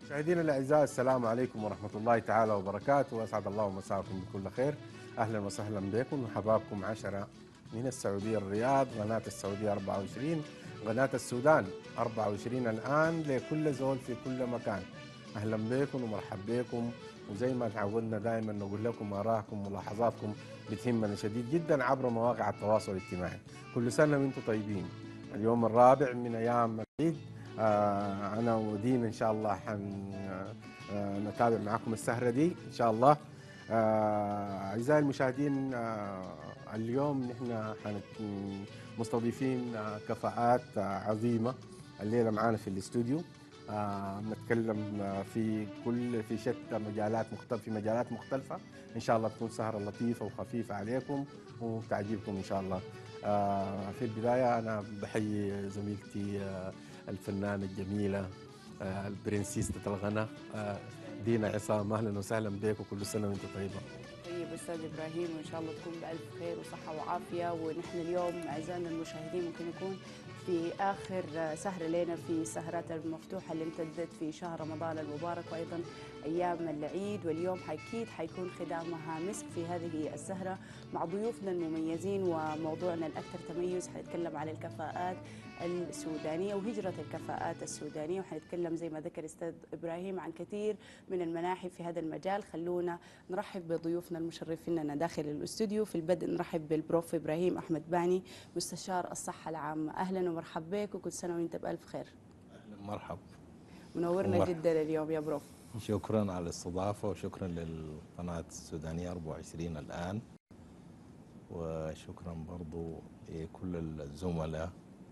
مشاهدينا الاعزاء، السلام عليكم ورحمه الله تعالى وبركاته، واسعد الله مساءكم بكل خير. اهلا وسهلا بكم وحبابكم 10 من السعوديه الرياض، قناه السعوديه 24، قناه السودان 24 الان لكل زول في كل مكان. اهلا بكم ومرحب بكم، وزي ما تعودنا دائما نقول لكم ارائكم وملاحظاتكم بتهمنا شديد جدا عبر مواقع التواصل الاجتماعي. كل سنه وانتم طيبين. اليوم الرابع من ايام العيد. أنا ودين إن شاء الله نتابع معكم السهرة دي إن شاء الله. أعزائي المشاهدين، اليوم نحن مستضيفين كفاءات عظيمة الليلة معانا في الاستوديو. نتكلم في شتى مجالات مختلفة، في مجالات مختلفة. إن شاء الله تكون سهرة لطيفة وخفيفة عليكم وتعجبكم إن شاء الله. في البداية أنا بحيي زميلتي الفنانة الجميلة البرنسيسة الغنى دينا عصام. أهلا وسهلا بك وكل سنة وأنت طيبة. طيب أستاذ إبراهيم، وإن شاء الله تكون بألف خير وصحة وعافية. ونحن اليوم أعزائنا المشاهدين ممكن يكون في آخر سهرة لنا في السهرات المفتوحة اللي امتدت في شهر رمضان المبارك وأيضا أيام العيد. واليوم أكيد حيكون ختامها مسك في هذه السهرة مع ضيوفنا المميزين. وموضوعنا الأكثر تميز حنتكلم عن الكفاءات السودانية وهجرة الكفاءات السودانية، وحنتكلم زي ما ذكر أستاذ إبراهيم عن كثير من المناحي في هذا المجال. خلونا نرحب بضيوفنا المشرفين لنا داخل الاستوديو. في البدء نرحب بالبروف إبراهيم أحمد باني، مستشار الصحة العامة. أهلا ومرحبا بك وكل سنة وأنت بألف خير. أهلا مرحب. منورنا جدا اليوم يا بروف. شكرا على الاستضافة وشكرا للقناة السودانية 24 الآن، وشكرا برضو لكل الزملاء،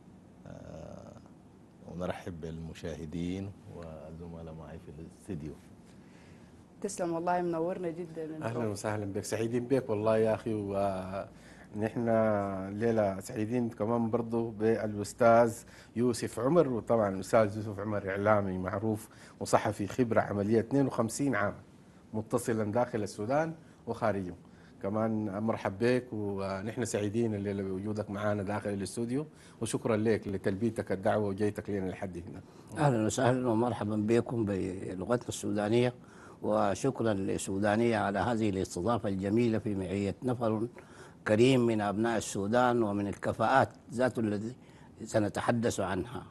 ونرحب بالمشاهدين والزملاء معي في الاستديو. تسلم والله، منورنا جدا. أهلا وسهلا بك، سعيدين بك والله يا أخي. ونحن الليلة سعيدين كمان برضو بالأستاذ يوسف عمر. وطبعا الأستاذ يوسف عمر إعلامي معروف وصحفي خبرة عملية 52 عام متصلا داخل السودان وخارجه. كمان مرحب بك، ونحن سعيدين الليلة بوجودك معنا داخل الاستوديو، وشكرا لك لتلبيتك الدعوة وجيتك لنا لحد هنا. أهلا وسهلا ومرحبا بكم بلغتنا السودانية، وشكرا للسودانية على هذه الاستضافة الجميلة في معية نفر كريم من أبناء السودان ومن الكفاءات ذات الذي سنتحدث عنها.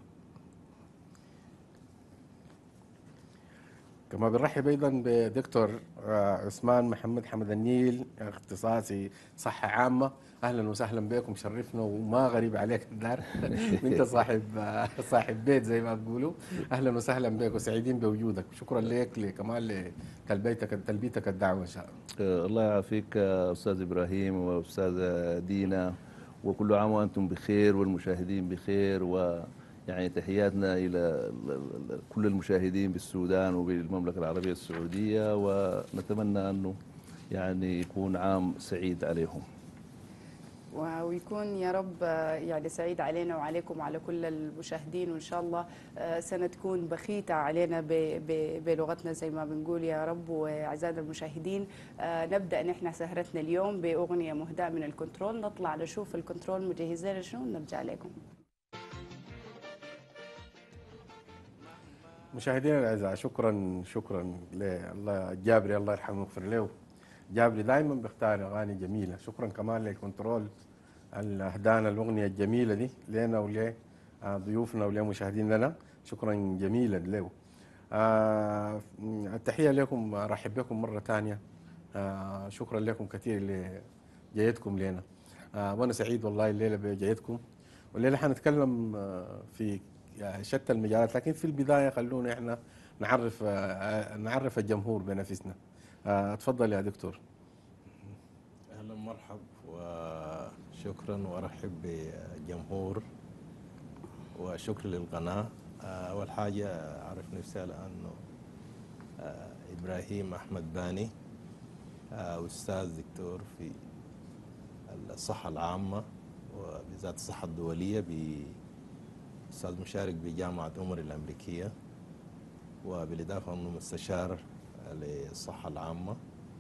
كما بنرحب ايضا بدكتور عثمان محمد حمد النيل، اختصاصي صحه عامه. اهلا وسهلا بكم، شرفنا وما غريب عليك الدار. انت صاحب بيت زي ما بيقولوا. اهلا وسهلا بك وسعيدين بوجودك. شكرا لك كمان لتلبيتك الدعوه ان شاء الله. الله يعافيك أستاذ إبراهيم وأستاذة دينا، وكل عام وأنتم بخير والمشاهدين بخير. ويعني تحياتنا إلى كل المشاهدين بالسودان وبالمملكة العربية السعودية، ونتمنى أنه يعني يكون عام سعيد عليهم ويكون يا رب يعني سعيد علينا وعليكم وعلى كل المشاهدين. وإن شاء الله سنة تكون بخيتة علينا بلغتنا زي ما بنقول يا رب. وأعزائنا المشاهدين، نبدأ نحن سهرتنا اليوم بأغنية مهداة من الكنترول. نطلع نشوف الكنترول مجهز لنا شنو، نرجع لكم. مشاهدينا الاعزاء، شكرا الله الجابري الله يرحمه ويغفر له. جابري دائما بيختار اغاني جميله. شكرا كمان للكنترول اللي اهدانا الاغنيه الجميله دي لنا ولضيوفنا ولمشاهدين لنا. شكرا جميلا له. التحيه لكم، ارحب بكم مره ثانيه. شكرا لكم كثير لجيتكم لنا. وانا سعيد والله الليله بجيتكم. والليله حنتكلم في شتى المجالات، لكن في البدايه خلونا احنا نعرف الجمهور بنفسنا. تفضل يا دكتور. أهلا مرحب وشكرا، وأرحب بالجمهور وشكرا للقناة. أول حاجة أعرف نفسي أنه إبراهيم أحمد باني، أستاذ دكتور في الصحة العامة وبالذات الصحة الدولية، أستاذ مشارك بجامعة عمر الأمريكية، وبالإضافة أنه مستشار للصحة العامة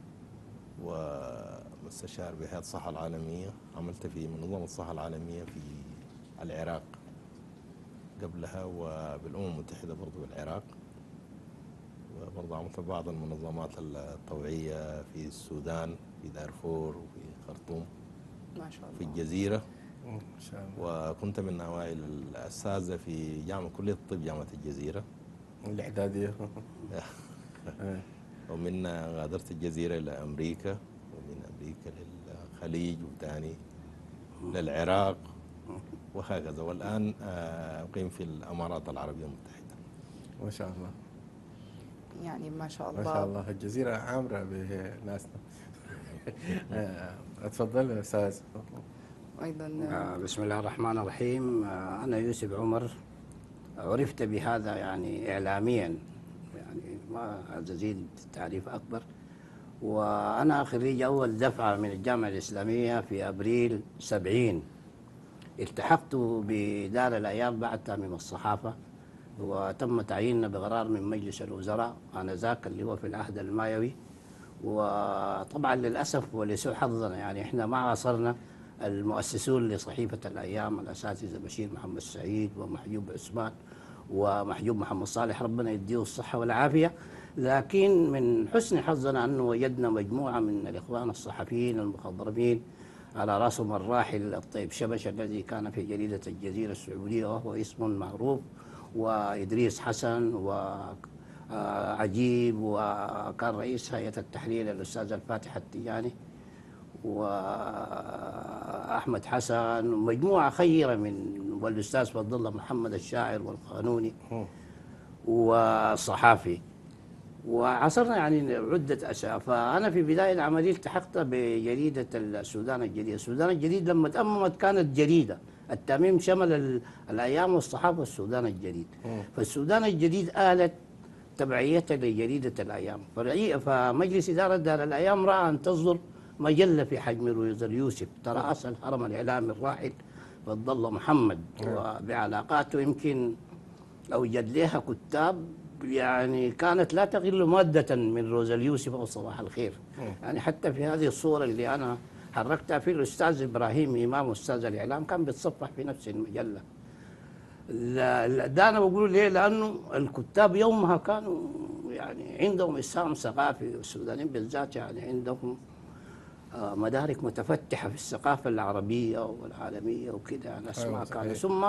ومستشار بهيئة الصحة العالمية. عملت في منظمة الصحة العالمية في العراق قبلها، وبالأمم المتحدة برضو بالعراق. وبرضه عملت بعض المنظمات الطوعية في السودان، في دارفور وفي خرطوم، ما شاء في الله. الجزيرة. إن شاء الله. وكنت من أوائل الأساتذة في كلية الطب جامعة الجزيرة. الإعدادية. ومن غادرت الجزيرة إلى أمريكا، ومن أمريكا للخليج، وثاني للعراق، وهكذا. والآن أقيم في الأمارات العربية المتحدة. ما شاء الله. يعني ما شاء الله. ما شاء الله، الجزيرة عامرة بناسنا. اتفضل يا أستاذ. أيضا بسم الله الرحمن الرحيم. أنا يوسف عمر، عرفت بهذا يعني إعلاميا، يعني ما أزيد تعريف أكبر. وأنا خريج أول دفعة من الجامعة الإسلامية في أبريل 70. التحقت بدار الأيام بعد تأميم الصحافة، وتم تعييننا بقرار من مجلس الوزراء آنذاك اللي هو في العهد المايوي. وطبعا للأسف ولسوء حظنا يعني إحنا ما عاصرنا المؤسسون لصحيفة الأيام الأساتذة بشير محمد سعيد ومحجوب عثمان ومحجوب محمد صالح، ربنا يديه الصحة والعافية. لكن من حسن حظنا أنه وجدنا مجموعة من الإخوان الصحفيين المخضرمين، على رأسهم الراحل الطيب شبش الذي كان في جريدة الجزيرة السعودية وهو اسم معروف، وإدريس حسن وعجيب، وكان رئيس هيئة التحرير الأستاذ الفاتح التجاني، وأحمد حسن، مجموعة خيرة من، والأستاذ فضل الله محمد الشاعر والقانوني والصحافي. وعصرنا يعني عدة أشياء. فأنا في بداية العملية التحقت بجريدة السودان الجديد. السودان الجديد لما تأممت كانت جريدة، التأميم شمل الأيام والصحافة والسودان الجديد. فالسودان الجديد آلت تبعيتها لجريدة الأيام. فمجلس إدارة دار الأيام رأى أن تصدر مجلة في حجم روزر يوسف ترأس الهرم الإعلامي الراحل فضل الله محمد، وبعلاقاته يمكن أوجد لها كتاب يعني كانت لا تقل مادة من روزل يوسف أو صباح الخير. يعني حتى في هذه الصورة اللي أنا حركتها في الأستاذ إبراهيم إمام أستاذ الإعلام كان بيتصفح في نفس المجلة. ده أنا بقول ليه؟ لأنه الكتاب يومها كانوا يعني عندهم إسهام ثقافي، والسودانيين بالذات يعني عندهم مدارك متفتحة في الثقافة العربية والعالمية وكده، يعني أسماء كانوا. ثم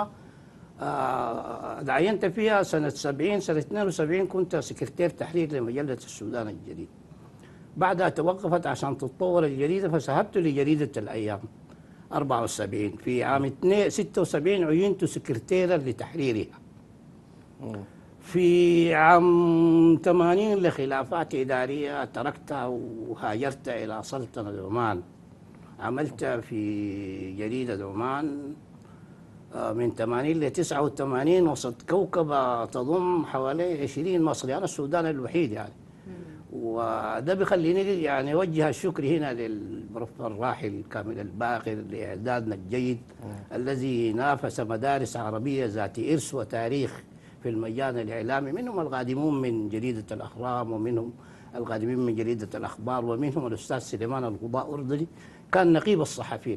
تعينت فيها سنة 70. سنة 72 كنت سكرتير تحرير لمجلة السودان الجديد. بعدها توقفت عشان تتطور الجريدة، فذهبت لجريدة الأيام 74. في عام 76 عينت سكرتيرا لتحريرها. في عام 80 لخلافات إدارية تركتها وهاجرت إلى سلطنة عمان. عملت في جريدة عمان من 80 ل 89 وسط كوكبة تضم حوالي 20 مصري، أنا السودان الوحيد يعني. وده بيخليني يعني أوجه الشكر هنا للبروفيسور الراحل كامل الباقر لإعدادنا الجيد الذي نافس مدارس عربية ذات إرث وتاريخ في المجال الإعلامي، منهم القادمون من جريدة الأهرام، ومنهم القادمين من جريدة الأخبار، ومنهم الأستاذ سليمان القضاء أردني كان نقيب الصحفيين.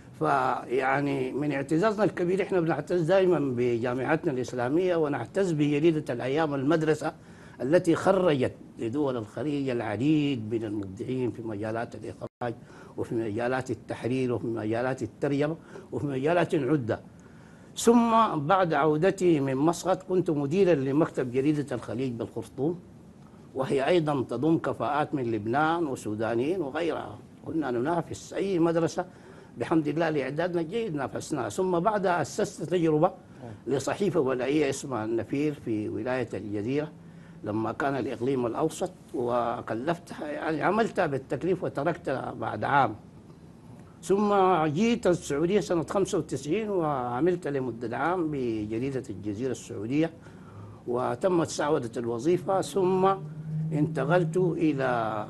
فيعني من اعتزازنا الكبير احنا بنعتز دائما بجامعتنا الإسلامية، ونعتز بجريدة الأيام المدرسة التي خرجت لدول الخليج العديد من المبدعين في مجالات الإخراج وفي مجالات التحرير وفي مجالات الترجمة وفي مجالات عدة. ثم بعد عودتي من مسقط كنت مديرا لمكتب جريدة الخليج بالخرطوم، وهي أيضا تضم كفاءات من لبنان وسودانيين وغيرها. كنا ننافس أي مدرسة بحمد الله لإعدادنا الجيد نافسناها. ثم بعدها أسست تجربة لصحيفة ولائية اسمها النفير في ولاية الجزيرة لما كان الإقليم الأوسط، وكلفتها يعني عملتها بالتكليف وتركتها بعد عام. ثم جيت السعودية سنة 95 وعملت لمدة عام بجريدة الجزيرة السعودية، وتمت سعودة الوظيفة. ثم انتقلت إلى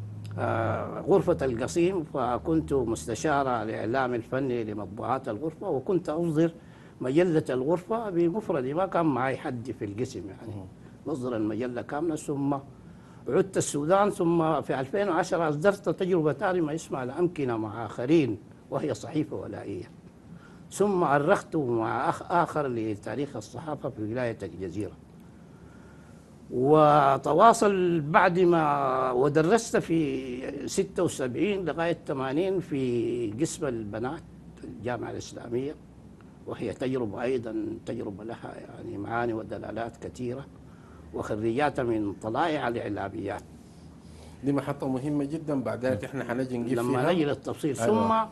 غرفة القصيم، فكنت مستشارة الإعلام الفني لمطبوعات الغرفة، وكنت أصدر مجلة الغرفة بمفردي، ما كان معي حد في القسم يعني نصدر المجلة كاملة. ثم عدت السودان، ثم في 2010 أصدرت تجربة ثانية اسمها الأمكنة مع آخرين، وهي صحيفة ولائية. ثم أرخت مع أخ آخر لتاريخ الصحافة في ولاية الجزيرة. وتواصل بعد ما ودرست في 76 لغاية 80 في قسم البنات الجامعة الإسلامية، وهي تجربة أيضا تجربة لها يعني معاني ودلالات كثيرة، وخريجاتها من طلائع الإعلاميات. دي محطة مهمة جدا، بعدين احنا حنجي نجيب فيها لما نجي للتفصيل. أيوة. ثم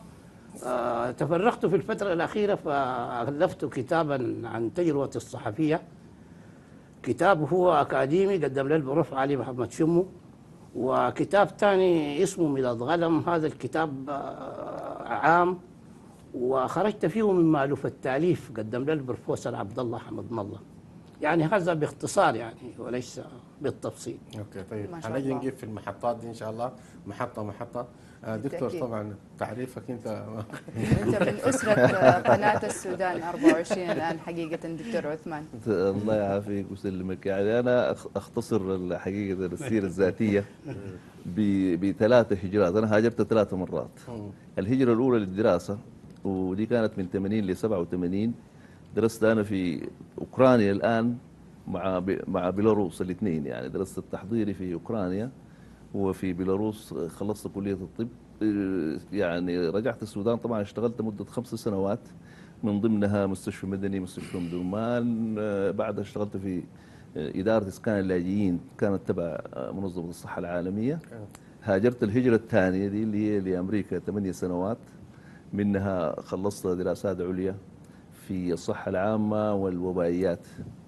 تفرغت في الفترة الأخيرة فألفت كتابا عن تجربة الصحفية. كتاب هو أكاديمي قدم له البروف علي محمد شمو، وكتاب ثاني اسمه ميلاد غلم. هذا الكتاب عام، وخرجت فيه من مألوف التأليف قدم له البروفيسور عبد الله حمد الله. يعني هذا باختصار يعني وليس بالتفصيل. اوكي طيب، ما شاء حنجي الله. نجيب في المحطات دي ان شاء الله محطة محطة. دكتور بالتأكيد. طبعا تعريفك انت انت من اسره قناه السودان 24 الان حقيقه دكتور عثمان. الله يعافيك ويسلمك. يعني أنا أختصر حقيقة السيرة الذاتية بثلاثة هجرات. أنا هاجرت 3 مرات. الهجرة الأولى للدراسة، ودي كانت من 80 ل 87. درست أنا في أوكرانيا الآن مع بيلاروس الاثنين. يعني درست التحضيري في أوكرانيا وفي بيلاروس، خلصت كلية الطب. يعني رجعت السودان، طبعا اشتغلت مدة 5 سنوات، من ضمنها مستشفى مدني، مستشفى أم درمان. بعدها اشتغلت في إدارة إسكان اللاجئين، كانت تبع منظمة الصحة العالمية. هاجرت الهجرة الثانية دي اللي هي لأمريكا 8 سنوات، منها خلصت دراسات عليا في الصحة العامة والوبائيات،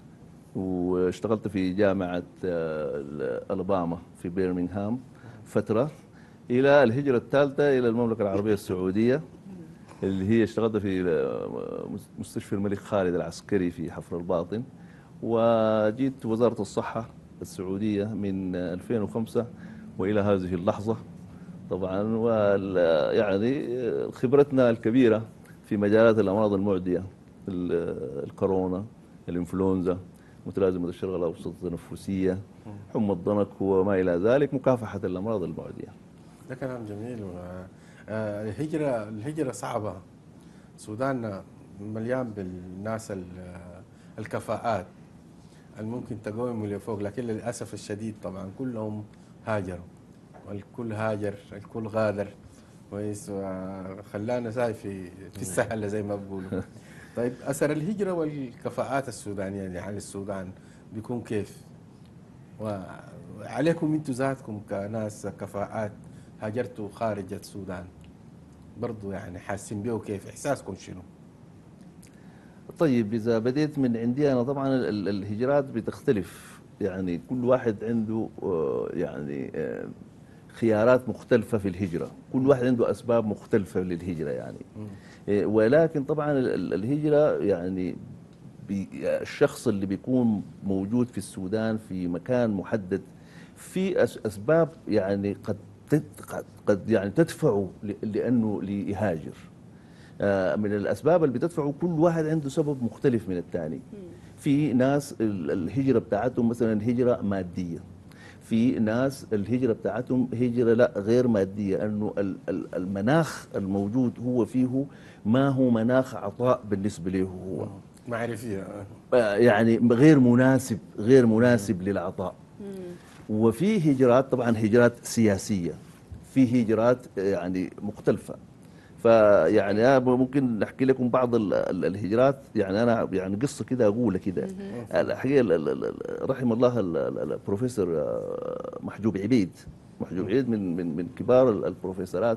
واشتغلت في جامعة ألاباما في بيرمنغهام فترة، إلى الهجرة الثالثة إلى المملكة العربية السعودية، اللي هي اشتغلت في مستشفى الملك خالد العسكري في حفر الباطن. وجيت وزارة الصحة السعودية من 2005 وإلى هذه اللحظة طبعا. يعني خبرتنا الكبيرة في مجالات الأمراض المعدية، الكورونا، الإنفلونزا، متلازمة الشرق الأوسط التنفسية، حمى الضنك وما إلى ذلك، مكافحة الأمراض المعدية. ده كلام جميل. الهجرة صعبة. السودان مليان بالناس الكفاءات الممكن تقوم اللي فوق، لكن للأسف الشديد طبعا كلهم هاجروا، والكل هاجر، الكل غادر كويس، خلانا ساي في السهلة زي ما بيقولوا. طيب أثر الهجرة والكفاءات السودانية اللي على السودان بيكون كيف؟ وعليكم انتم ذاتكم كناس كفاءات هاجرتوا خارج السودان برضو، يعني حاسين بيه كيف؟ إحساسكم شنو؟ طيب إذا بديت من عندي أنا، طبعا الهجرات بتختلف. يعني كل واحد عنده يعني خيارات مختلفة في الهجرة، كل واحد عنده أسباب مختلفة للهجرة يعني. ولكن طبعا الهجرة يعني الشخص اللي بيكون موجود في السودان في مكان محدد، في أسباب يعني قد يعني تدفعه لأنه ليهاجر. من الأسباب اللي بتدفعه كل واحد عنده سبب مختلف من الثاني. في ناس الهجرة بتاعتهم مثلا هجرة مادية، في ناس الهجرة بتاعتهم هجرة لا غير مادية، أنه المناخ الموجود هو فيه ما هو مناخ عطاء بالنسبة له هو، معرفية يعني غير مناسب للعطاء. وفي هجرات طبعا هجرات سياسية، في هجرات يعني مختلفة. فيعني أنا ممكن نحكي لكم بعض الهجرات. يعني أنا يعني قصة كده أقولها كده. الحقيقة رحم الله البروفيسور محجوب عبيد. محجوب عبيد من كبار البروفيسورات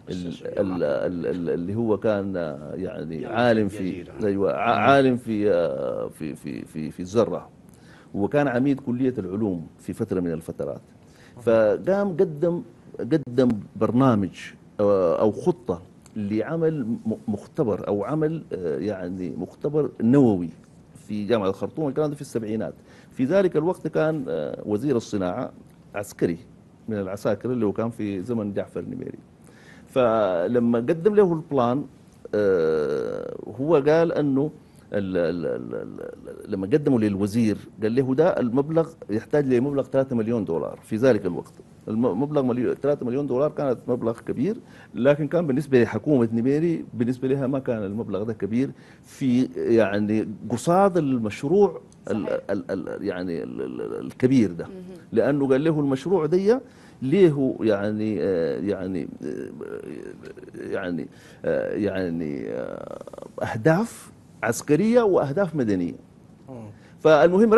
اللي هو كان يعني عالم في عالم في الذرة، وكان عميد كلية العلوم في فترة من الفترات. فقام قدم برنامج أو خطة لعمل مختبر أو عمل يعني مختبر نووي في جامعة الخرطوم. الكلام ده في السبعينات. في ذلك الوقت كان وزير الصناعة عسكري من العساكر اللي هو كان في زمن جعفر النميري. فلما قدم له البلان هو قال أنه لما قدموا للوزير قال له ده المبلغ يحتاج لمبلغ 3 مليون دولار في ذلك الوقت. المبلغ 3 مليون دولار كانت مبلغ كبير، لكن كان بالنسبة لحكومة نميري بالنسبة لها ما كان المبلغ ده كبير في يعني قصاد المشروع يعني الكبير ده، لأنه قال له المشروع ده ليه يعني أهداف عسكرية وأهداف مدنية. فالمهم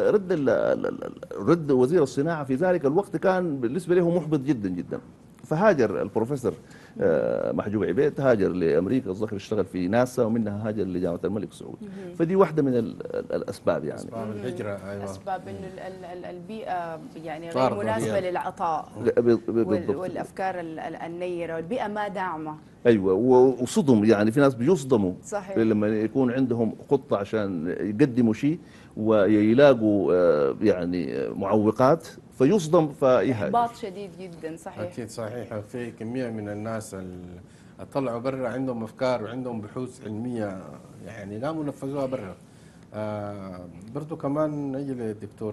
رد وزير الصناعة في ذلك الوقت كان بالنسبة له محبط جدا جدا. فهاجر البروفيسور محجوب عبيد، هاجر لأمريكا، الظاهر اشتغل في ناسا، ومنها هاجر لجامعة الملك سعود. فدي واحدة من الأسباب يعني. أسباب الهجرة. أيوة. أسباب إنه البيئة يعني غير طاردة. مناسبة للعطاء والأفكار النيرة، والبيئة ما داعمة. ايوه، وصدم يعني في ناس بيصدموا صحيح. لما يكون عندهم خطه عشان يقدموا شيء ويلاقوا يعني معوقات فيصدم فيهاجر. إحباط شديد جدا. صحيح. أكيد صحيح. في كمية من الناس طلعوا برا عندهم أفكار وعندهم بحوث علمية يعني قاموا نفذوها برا. برضو كمان نجي للدكتور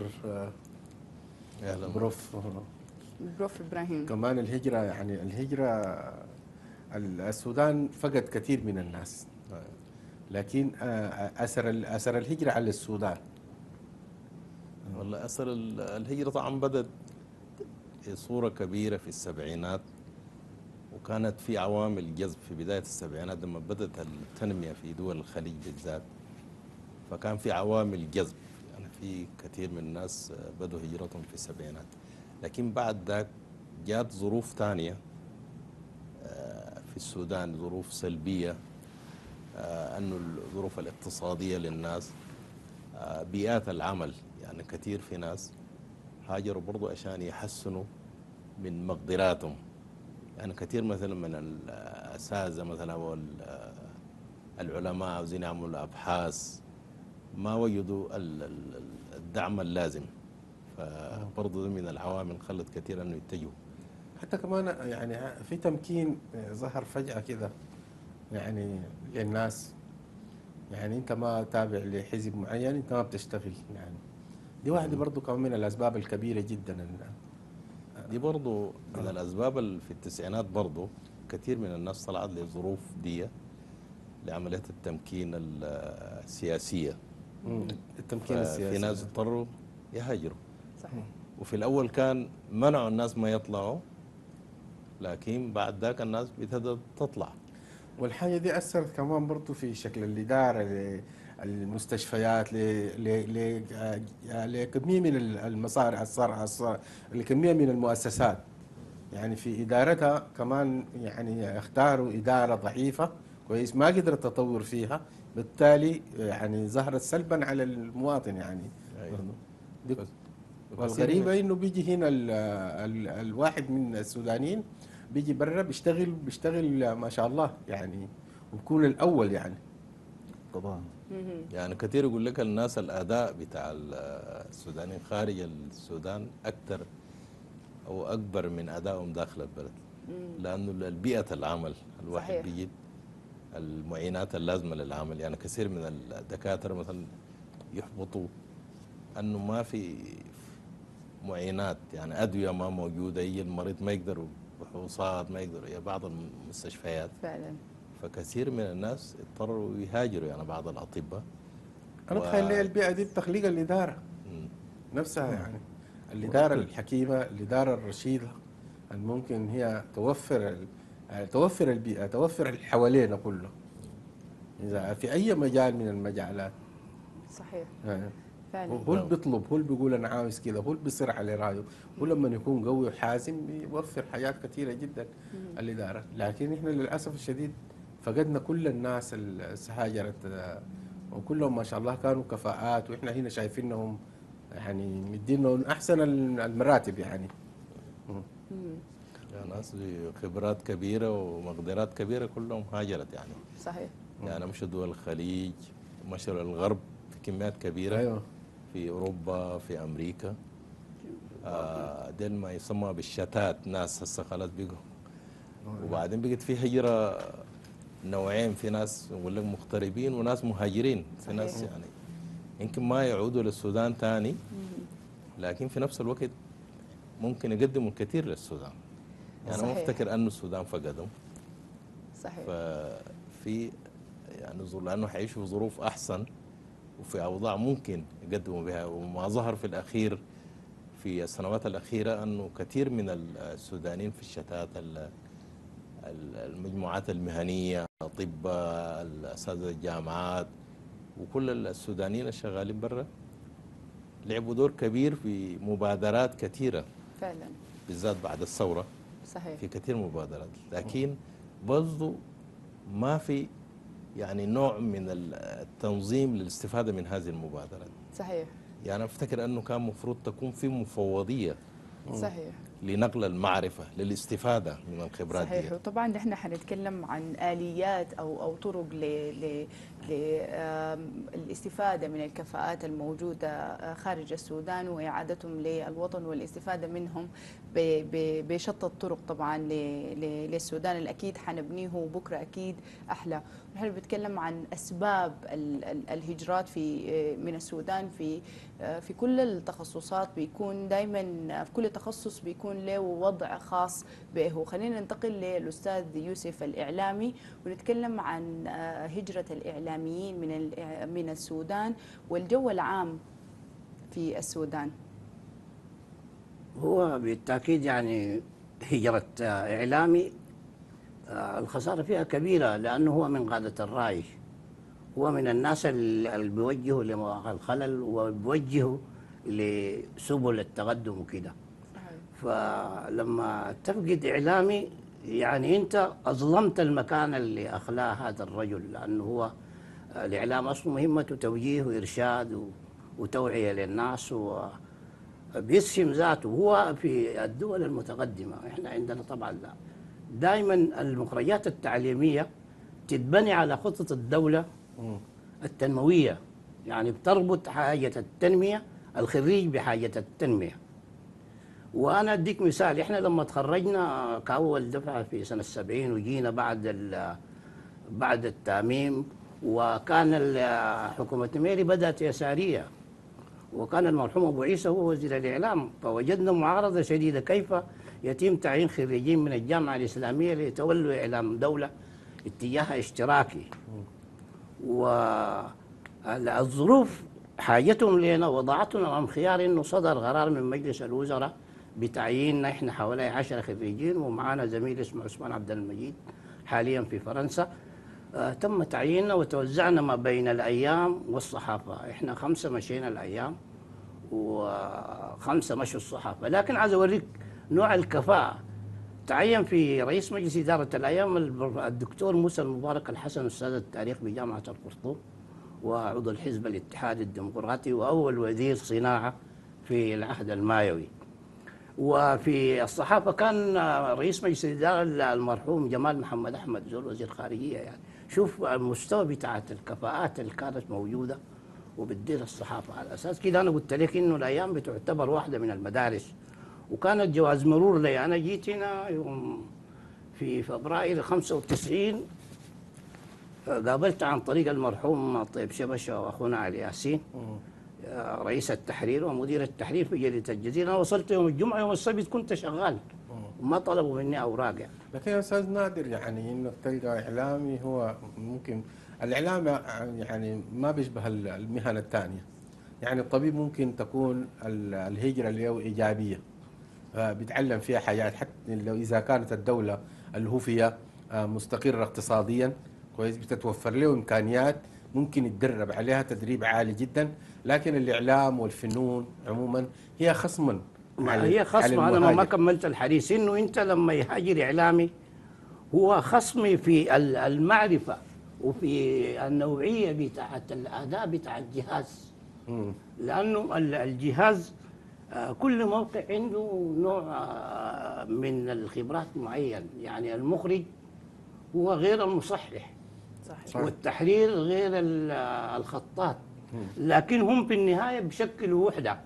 بروف إبراهيم. كمان الهجرة، يعني الهجرة السودان فقد كثير من الناس، لكن أثر الهجرة على السودان. والله أثر الهجرة طبعا بدأت صورة كبيرة في السبعينات، وكانت في عوامل جذب في بداية السبعينات لما بدأت التنمية في دول الخليج بالذات، فكان في عوامل جذب، يعني في كثير من الناس بدوا هجرتهم في السبعينات. لكن بعد ذاك جات ظروف ثانية في السودان، ظروف سلبية، أنه الظروف الاقتصادية للناس، بيئات العمل، يعني كثير في ناس هاجروا برضو عشان يحسنوا من مقدراتهم. يعني كثير مثلا من الأساتذة مثلا والعلماء عاوزين يعملوا أبحاث ما وجدوا الدعم اللازم، فبرضو ده من العوامل خلت كثير أنه يتجهوا. حتى كمان يعني في تمكين ظهر فجأة كده يعني للناس، يعني انت ما تابع لحزب معين، انت ما بتشتغل، يعني دي واحدة برضو كمان من الأسباب الكبيرة جدا. دي برضو من الأسباب في التسعينات برضو كثير من الناس طلعت لظروف دي لعملية التمكين السياسية. التمكين السياسي في ناس اضطروا يهاجروا. صحيح. وفي الأول كان منعوا الناس ما يطلعوا، لكن بعد ذاك الناس بتبدأ تطلع. والحاجة دي أثرت كمان برضو في شكل الإدارة للمستشفيات، لكمية من المصارع لكمية من المؤسسات، يعني في إدارتها كمان يعني اختاروا إدارة ضعيفة كويس، ما قدرت تطور فيها، بالتالي يعني ظهرت سلبا على المواطن يعني. أيوة. والغريبة إنه بيجي هنا الواحد من السودانيين بيجي برا بيشتغل ما شاء الله يعني، وبكون الأول يعني. طبعا. يعني كثير يقول لك الناس الأداء بتاع السودانيين خارج السودان أكثر أو أكبر من أدائهم داخل البلد، لأنه البيئة العمل الواحد صحيح. بيجد المعينات اللازمة للعمل. يعني كثير من الدكاترة مثلا يحبطوا أنه ما في معينات، يعني أدوية ما موجودة، يجي المريض ما يقدروا بحوصات، ما يقدروا يا بعض المستشفيات. فعلا. فكثير من الناس اضطروا يهاجروا، يعني بعض الأطباء. أنا بتخيل لي البيئة دي بتخليق الإدارة نفسها، يعني الإدارة الحكيمة، الإدارة الرشيدة، ممكن هي توفر البيئة، توفر اللي حوالينا كله، إذا في أي مجال من المجالات. صحيح. فعلا. هو اللي بيطلب، هو اللي بيقول أنا عاوز كذا، هو اللي بيصر على رأيه، هو لما يكون قوي وحازم بيوفر حاجات كثيرة جدا الإدارة. لكن إحنا للأسف الشديد فقدنا كل الناس اللي هاجرت، وكلهم ما شاء الله كانوا كفاءات، وإحنا هنا شايفينهم يعني مدينهم أحسن المراتب يعني. ناس بخبرات كبيرة ومقدرات كبيرة كلهم هاجرت يعني. صحيح. يعني مشوا دول الخليج، مشوا الغرب في كميات كبيرة. أيوة. في أوروبا، في أمريكا. ديل ما يسمى بالشتات، ناس هسه خلاص بقوا. وبعدين بقت في هجرة نوعين، في ناس نقول لك مغتربين وناس مهاجرين، في ناس صحيح. يعني يمكن ما يعودوا للسودان تاني، لكن في نفس الوقت ممكن يقدموا الكثير للسودان. يعني ما صحيح. افتكر انه السودان فقدهم، صحيح. ففي يعني لانه حيعيشوا في ظروف احسن وفي اوضاع ممكن يقدموا بها. وما ظهر في الاخير في السنوات الاخيره انه كثير من السودانيين في الشتات، المجموعات المهنيه، الاطباء، الاساتذه الجامعات، وكل السودانيين الشغالين برا لعبوا دور كبير في مبادرات كثيره، فعلا. بالذات بعد الثوره صحيح. في كثير مبادرات، لكن برضو ما في يعني نوع من التنظيم للاستفادة من هذه المبادرات. صحيح. يعني أفتكر أنه كان مفروض تكون في مفوضية صحيح. لنقل المعرفة للاستفادة من الخبرات صحيح. دي. وطبعا نحن حنتكلم عن آليات أو طرق للاستفادة من الكفاءات الموجودة خارج السودان وإعادتهم للوطن والاستفادة منهم بشتى الطرق طبعا للسودان الأكيد حنبنيه بكرة أكيد أحلى. نحن بنتكلم عن أسباب الهجرات من السودان في كل التخصصات، بيكون دائما في كل تخصص بيكون له وضع خاص به. خلينا ننتقل للأستاذ يوسف الإعلامي ونتكلم عن هجرة الإعلاميين من السودان والجو العام في السودان. هو بالتأكيد يعني هجرة إعلامي الخسارة فيها كبيرة، لأنه هو من قادة الرأي، هو من الناس اللي بيوجهوا لمواقع الخلل وبيوجهوا لسبل التقدم وكده. فلما تفقد إعلامي يعني أنت أظلمت المكان اللي أخلاه هذا الرجل، لأنه هو الإعلام أصله مهمته توجيه وإرشاد وتوعية للناس وبيسهم ذاته. هو في الدول المتقدمة، إحنا عندنا طبعا لا، دائما المخرجات التعليمية تتبني على خطط الدولة التنموية، يعني بتربط حاجة التنمية، الخريج بحاجة التنمية. وأنا أديك مثال، إحنا لما تخرجنا كأول دفعة في سنة 70 وجينا بعد التأميم، وكان حكومة ميري بدأت يسارية، وكان المرحوم أبو عيسى هو وزير الإعلام، فوجدنا معارضة شديدة. كيف يتم تعيين خريجين من الجامعة الإسلامية ليتولوا إعلام دولة اتجاه اشتراكي؟ والظروف حاجتهم لنا وضعتنا أمام خيار إنه صدر قرار من مجلس الوزراء بتعييننا إحنا حوالي 10 خريجين، ومعانا زميل اسمه عثمان عبد المجيد حاليا في فرنسا. تم تعييننا وتوزعنا ما بين الأيام والصحافة، إحنا 5 مشينا الأيام و5 مشوا الصحافة. لكن عايز أوريك نوع الكفاءة. تعين في رئيس مجلس إدارة الأيام الدكتور موسى المبارك الحسن، أستاذ التاريخ بجامعة الخرطوم وعضو الحزب الاتحادي الديمقراطي وأول وزير صناعة في العهد المايوي. وفي الصحافة كان رئيس مجلس الإدارة المرحوم جمال محمد أحمد زول وزير خارجية. يعني شوف المستوى بتاعت الكفاءات اللي كانت موجودة وبتدير الصحافة. على أساس كده أنا قلت لك إنه الأيام بتعتبر واحدة من المدارس، وكانت جواز مرور لي. أنا جيت هنا يوم في فبراير 95، قابلت عن طريق المرحوم طيب شبشة وأخونا علي ياسين رئيس التحرير ومدير التحرير في جريدة الجزيرة. أنا وصلت يوم الجمعة، يوم السبت كنت شغال وما طلبوا مني أوراق يعني. لكن يا استاذ نادر، يعني انك تلقى اعلامي هو ممكن الاعلام يعني ما بيشبه المهن الثانيه. يعني الطبيب ممكن تكون الهجره له ايجابيه، بيتعلم فيها حاجات، حتى لو اذا كانت الدوله اللي هو فيها مستقره اقتصاديا كويس، بتتوفر له امكانيات ممكن يتدرب عليها تدريب عالي جدا. لكن الاعلام والفنون عموما هي خصما هي خصم. أنا ما كملت الحديث إنه أنت لما يهاجر إعلامي هو خصمي في المعرفة وفي النوعية بتاعت الأداء بتاع الجهاز. لأنه الجهاز كل موقع عنده نوع من الخبرات معين. يعني المخرج هو غير المصحح، صحيح. والتحرير غير الخطاط، لكن هم في النهاية بشكلوا وحدة.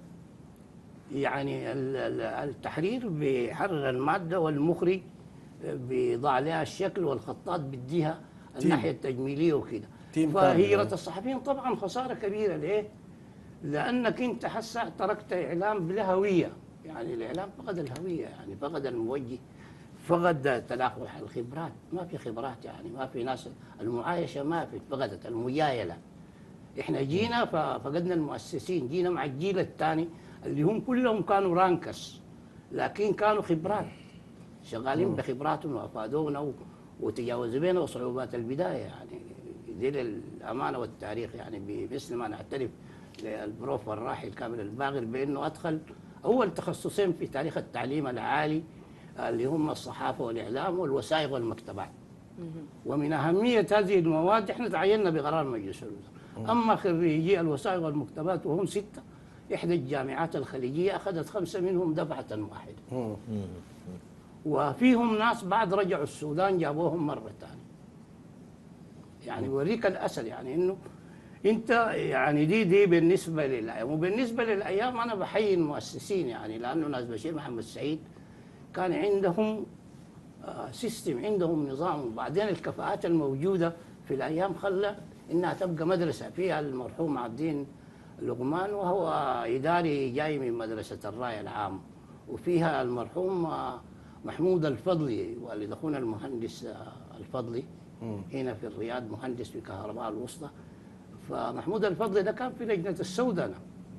يعني التحرير بيحرر المادة، والمخرج بيضع لها الشكل، والخطاط بيديها الناحيه التجميليه وكده. تيم فهجره كامل. الصحفيين طبعا خساره كبيره. ليه؟ لانك انت هسه تركت اعلام بلا هويه، يعني الاعلام فقد الهويه، يعني فقد الموجه، فقد تلاقح الخبرات، ما في خبرات، يعني ما في ناس، المعايشه ما في، فقدت المجايله. احنا جينا ففقدنا المؤسسين، جينا مع الجيل الثاني اللي هم كلهم كانوا رانكس، لكن كانوا خبرات، شغالين بخبراتهم وافادونا وتجاوزوا بينا صعوبات البدايه. يعني دي للامانه والتاريخ، يعني بمثل ما نعترف للبروف الراحل كامل الباغر بانه ادخل اول تخصصين في تاريخ التعليم العالي اللي هم الصحافه والاعلام والوثائق والمكتبات. ومن اهميه هذه المواد احنا تعيننا بقرار مجلس الوزراء. اما خريجي الوثائق والمكتبات وهم 6، احدى الجامعات الخليجيه اخذت 5 منهم دفعه واحده. وفيهم ناس بعد رجعوا السودان جابوهم مره ثانيه. يعني يوريك الاسد، يعني انه انت يعني دي بالنسبه للايام. وبالنسبه للايام انا بحيي المؤسسين، يعني لانه ناس بشير محمد سعيد كان عندهم سيستم، عندهم نظام. وبعدين الكفاءات الموجوده في الايام خلى انها تبقى مدرسه فيها المرحوم عبد الدين لقمان وهو اداري جاي من مدرسه الرايه العام، وفيها المرحوم محمود الفضلي والد اخونا المهندس الفضلي هنا في الرياض، مهندس في كهرباء الوسطى. فمحمود الفضلي ده كان في لجنه السودنه،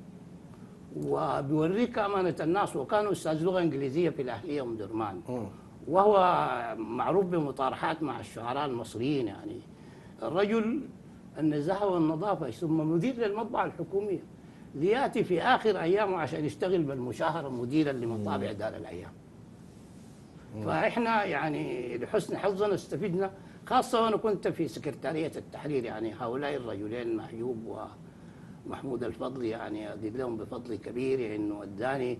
وبيوريك امانه الناس، وكان استاذ لغه انجليزيه في الاهليه ام درمان، وهو معروف بمطارحات مع الشعراء المصريين. يعني الرجل النزاهه والنظافه، ثم مدير للمطبعه الحكوميه، لياتي في اخر ايامه عشان يشتغل بالمشاهره مديرا لمطابع دار الايام. فاحنا يعني لحسن حظنا استفدنا، خاصه وانا كنت في سكرتاريه التحرير. يعني هؤلاء الرجلين محجوب ومحمود الفضلي يعني ادين لهم بفضل كبير انه اداني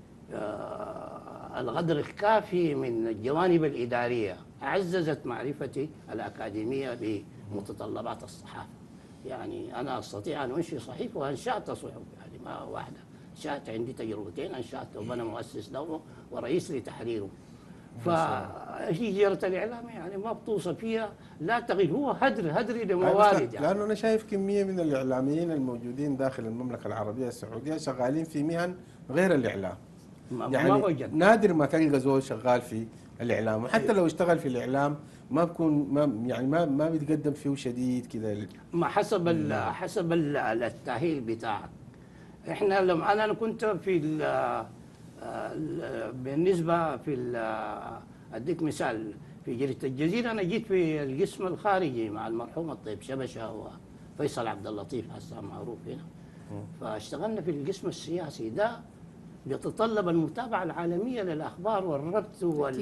القدر الكافي من الجوانب الاداريه، عززت معرفتي الاكاديميه بمتطلبات الصحافه. يعني انا استطيع ان انشئ صحيفه، وانشات صحف، يعني ما واحده، انشات عندي تجربتين، انشات وانا مؤسس له ورئيس لتحريره. فهجرة الإعلام يعني ما بتوصل فيها لا تغير، هو هدري لموارد. يعني لأنه أنا شايف كمية من الإعلاميين الموجودين داخل المملكة العربية السعودية شغالين في مهن غير الإعلام. يعني ما وجد، نادر ما تلقى زول شغال في الإعلام، وحتى لو اشتغل في الإعلام ما بكون ما بيتقدم فيه شديد كذا. ما حسب التأهيل بتاعك. احنا لما انا كنت في بالنسبه في اديك مثال في جريده الجزيره، انا جيت في القسم الخارجي مع المرحوم الطيب شبشه وفيصل عبد اللطيف هسه معروف هنا. فاشتغلنا في القسم السياسي، ده بيتطلب المتابعه العالميه للاخبار والربط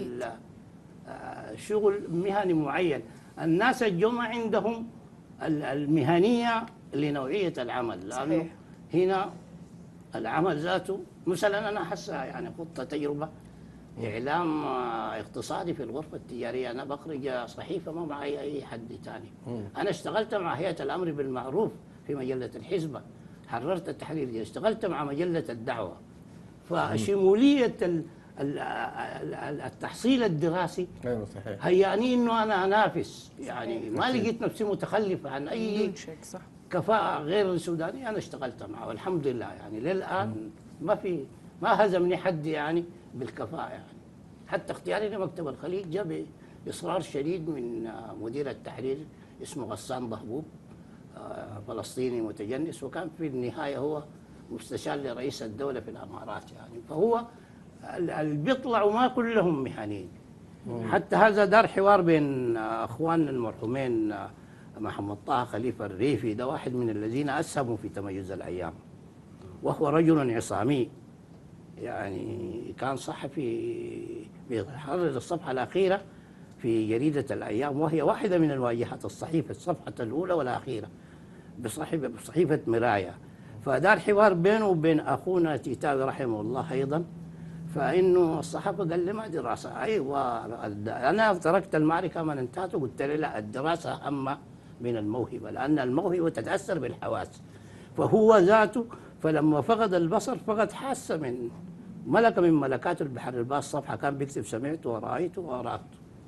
والشغل مهني معين. الناس الجمع عندهم المهنيه لنوعيه العمل، لانه صحيح. هنا العمل ذاته مثلا انا حاسه يعني خطه تجربه اعلام اقتصادي في الغرفه التجاريه، انا بخرج صحيفه ما معي اي حد ثاني. انا اشتغلت مع هيئه الامر بالمعروف في مجله الحزبه، حررت التحرير، اشتغلت مع مجله الدعوه. فشموليه التحصيل الدراسي ايوه صحيح هيعني انه انا انافس، يعني ما لقيت نفسي متخلف عن اي صح. كفاءة غير سودانية أنا اشتغلت معه والحمد لله. يعني للآن ما هزمني حد يعني بالكفاءة. يعني حتى اختياري لمكتب الخليج جاء بإصرار شديد من مدير التحرير اسمه غسان ضهبوب، فلسطيني متجنس، وكان في النهاية هو مستشار لرئيس الدولة في الإمارات. يعني فهو اللي بيطلعوا ما كلهم مهنيين. حتى هذا دار حوار بين أخواننا المرحومين محمد طه خليفة الريفي، ده واحد من الذين أسهموا في تميز الأيام، وهو رجل عصامي، يعني كان صحفي بيحرر الصفحة الأخيرة في جريدة الأيام، وهي واحدة من الواجهات الصحيفة، الصفحة الأولى والأخيرة بصحيفة مراية. فدار حوار بينه وبين أخونا تيتاوي رحمه الله أيضا، فإنه الصحافة قال لي ما دراسة. أيوة أنا تركت المعركة من انتهت وقلت له لا، الدراسة أهم من الموهبة، لأن الموهبة تتأثر بالحواس. فهو ذاته فلما فقد البصر فقد حاسة من ملكة من ملكات البحر الباص، صفحة كان بيكتب سمعت ورأيت وأرأت،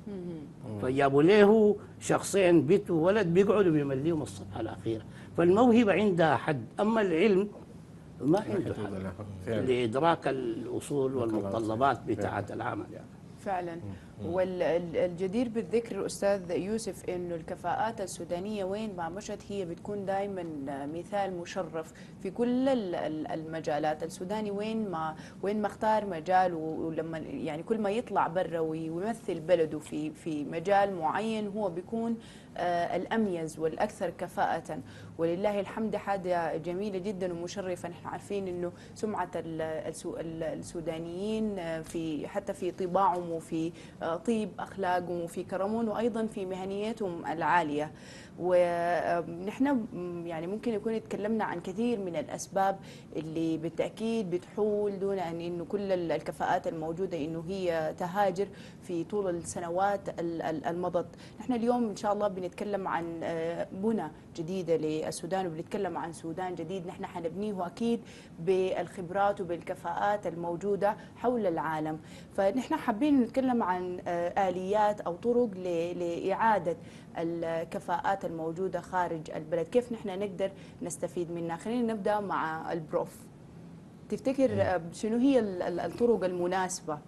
فجابوا له شخصين بنت وولد بيقعدوا بيمليهم الصفحه الاخيره. فالموهبه عندها حد، اما العلم ما عنده حدود حد لها فعلا. لادراك الاصول والمتطلبات بتاعه العمل يعني. فعلا. والجدير بالذكر أستاذ يوسف إنه الكفاءات السودانية وين ما مشت هي بتكون دائما مثال مشرف في كل المجالات. السوداني وين ما اختار مجال، ولما يعني كل ما يطلع برا ويمثل بلده في مجال معين هو بيكون الأميز والأكثر كفاءة. ولله الحمد حاجة جميلة جدا ومشرفة. نحن عارفين إنه سمعة السودانيين في حتى في طباعهم وفي طيب أخلاقهم وفي كرمهم وأيضا في مهنيتهم العالية. ونحن يعني ممكن يكون تكلمنا عن كثير من الأسباب اللي بالتأكيد بتحول دون أن إنه كل الكفاءات الموجودة إنه هي تهاجر في طول السنوات المضت. نحن اليوم إن شاء الله بنتكلم عن بنى جديدة للسودان، وبنتكلم عن سودان جديد نحن حنبنيه أكيد بالخبرات وبالكفاءات الموجودة حول العالم. فنحن حابين نتكلم عن آليات أو طرق لإعادة الكفاءات الموجودة خارج البلد، كيف نحن نقدر نستفيد منها. خلينا نبدأ مع البروف. تفتكر شنو هي الطرق المناسبة؟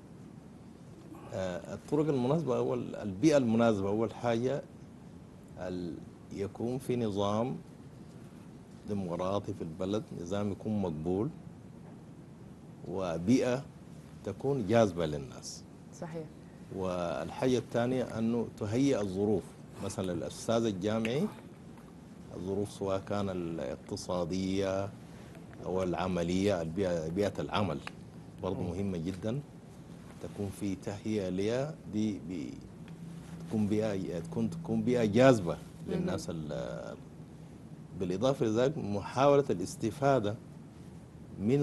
الطرق المناسبة، البيئة المناسبة أول حاجة يكون في نظام ديمقراطي في البلد، نظام يكون مقبول وبيئة تكون جاذبة للناس. صحيح. والحاجة الثانية أنه تهيئ الظروف، مثلا الأستاذ الجامعي الظروف سواء كان الاقتصادية أو العملية، بيئة العمل برضو مهمة جدا تكون في تهيئة لها، دي تكون بيئة جاذبة للناس. بالإضافة لذلك محاولة الاستفادة من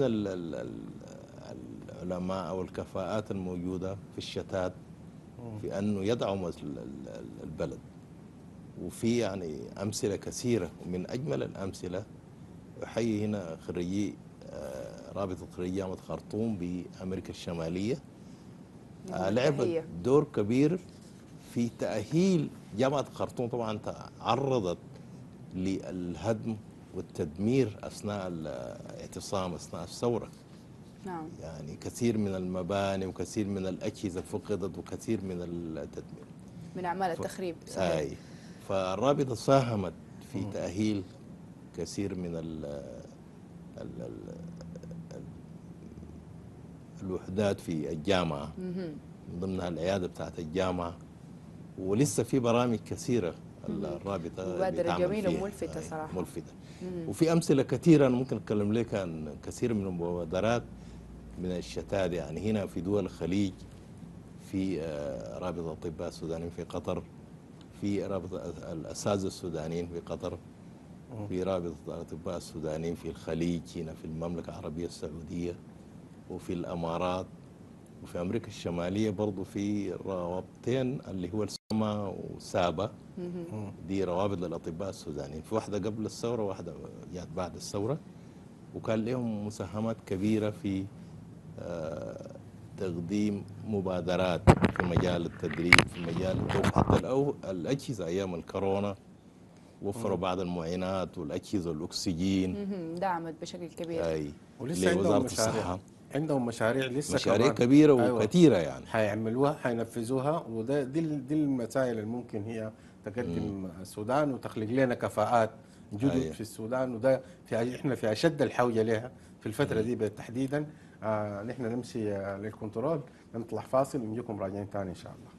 العلماء أو الكفاءات الموجودة في الشتات في أنه يدعم البلد. وفي يعني أمثلة كثيرة، ومن أجمل الأمثلة أحيي هنا خريجي رابطة خريجي جامعة خرطوم بأمريكا الشمالية، لعبت دور كبير في تأهيل جامعة خرطوم. طبعا تعرضت للهدم والتدمير أثناء الاعتصام أثناء الثورة. نعم. يعني كثير من المباني وكثير من الأجهزة فقدت وكثير من التدمير من أعمال التخريب. صحيح. فالرابطة ساهمت في تأهيل كثير من الوحدات في الجامعة، من ضمنها العيادة بتاعت الجامعة. ولسه في برامج كثيرة الرابطة مبادرة جميلة وملفتة صراحة. ملفتة. وفي أمثلة كثيرة أنا ممكن أتكلم لك عن كثير من المبادرات من الشتات. يعني هنا في دول الخليج في رابطة الأطباء السودانيين في قطر، في رابطة الأساتذة السودانيين في قطر، في رابطة الأطباء السودانيين في الخليج هنا في المملكة العربية السعودية، وفي الأمارات، وفي أمريكا الشمالية برضو في روابطين اللي هو السما وسابا. دي روابط للأطباء السودانيين، في واحدة قبل الثورة وواحدة جات بعد الثورة، وكان لهم مساهمات كبيرة في تقديم مبادرات في مجال التدريب، في مجال حتى الأجهزة أيام الكورونا وفروا بعض المعينات والأجهزة والأكسجين، دعمت بشكل كبير. أي ولسه لوزارة الصحة. عندهم مشاريع لسه مشاريع كمان كبيرة أيوة. وكثيرة يعني حيعملوها حينفذوها. وده دي المسائل اللي ممكن هي تقدم السودان وتخلق لنا كفاءات جدد أيوة. في السودان. وده احنا في اشد الحوجه لها في الفتره دي تحديدا. نحن نمشي للكنترول، نطلع فاصل ونجيكم راجعين ثاني ان شاء الله.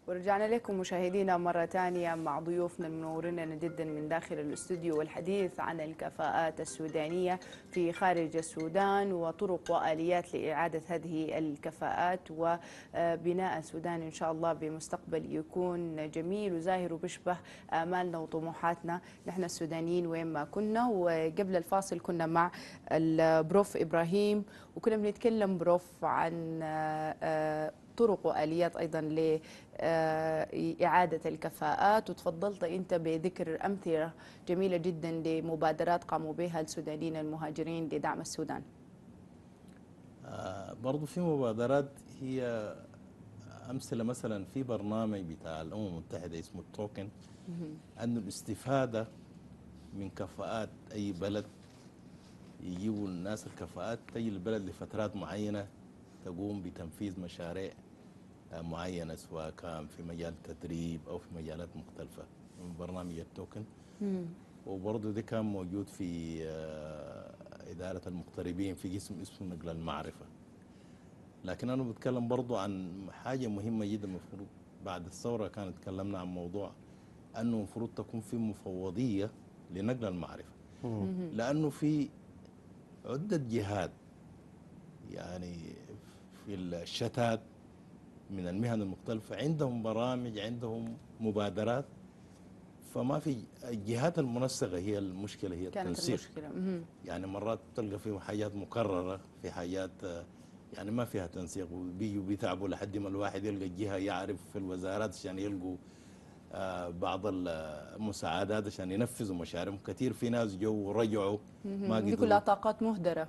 ورجعنا لكم مشاهدينا مرة ثانية مع ضيوفنا المنورين جدا من داخل الاستوديو، والحديث عن الكفاءات السودانية في خارج السودان وطرق وآليات لإعادة هذه الكفاءات وبناء السودان إن شاء الله بمستقبل يكون جميل وزاهر وبيشبه آمالنا وطموحاتنا نحن السودانيين وين ما كنا. وقبل الفاصل كنا مع البروف إبراهيم وكنا بنتكلم بروف عن طرق وآليات أيضا لإعادة الكفاءات، وتفضلت أنت بذكر أمثلة جميلة جدا لمبادرات قاموا بها السودانيين المهاجرين لدعم السودان. برضو في مبادرات هي أمثلة، مثلا في برنامج بتاع الأمم المتحدة اسمه التوكن، أن الاستفادة من كفاءات أي بلد يجيبوا الناس الكفاءات تجي البلد لفترات معينة تقوم بتنفيذ مشاريع معينة، سواء كان في مجال التدريب أو في مجالات مختلفة من برنامج التوكن. وبرضه ده كان موجود في إدارة المغتربين في قسم اسمه نقل المعرفة. لكن أنا بتكلم برضه عن حاجة مهمة جدا. المفروض بعد الثورة كانت تكلمنا عن موضوع أنه المفروض تكون في مفوضية لنقل المعرفة، لأنه في عدة جهات يعني في الشتات من المهن المختلفة عندهم برامج، عندهم مبادرات، فما في الجهات المنسقة هي المشكلة، هي كانت التنسيق. المشكلة. يعني مرات تلقى في حاجات مكررة، في حاجات يعني ما فيها تنسيق، وبيجوا بيتعبوا لحد ما الواحد يلقى الجهة يعرف في الوزارات عشان يلقوا بعض المساعدات عشان ينفذوا مشاريعهم. كثير في ناس جو ورجعوا ما قدروا، دي كلها طاقات مهدرة.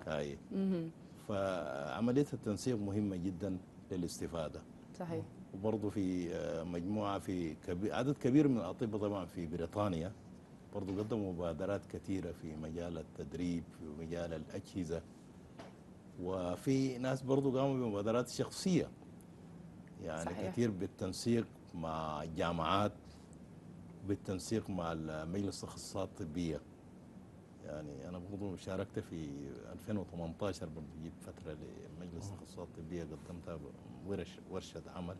فعملية التنسيق مهمة جدا للاستفادة. صحيح. وبرضه في مجموعة في عدد كبير من الأطباء طبعا في بريطانيا برضه قدموا مبادرات كثيرة في مجال التدريب، في مجال الأجهزة، وفي ناس برضه قاموا بمبادرات شخصية يعني صحيح. كثير بالتنسيق مع الجامعات، بالتنسيق مع مجلس الأخصائيات الطبية. يعني أنا برضه شاركت في 2018 برضه جيت فترة لمجلس الأخصائيات الطبية، قدمتها ورشة عمل.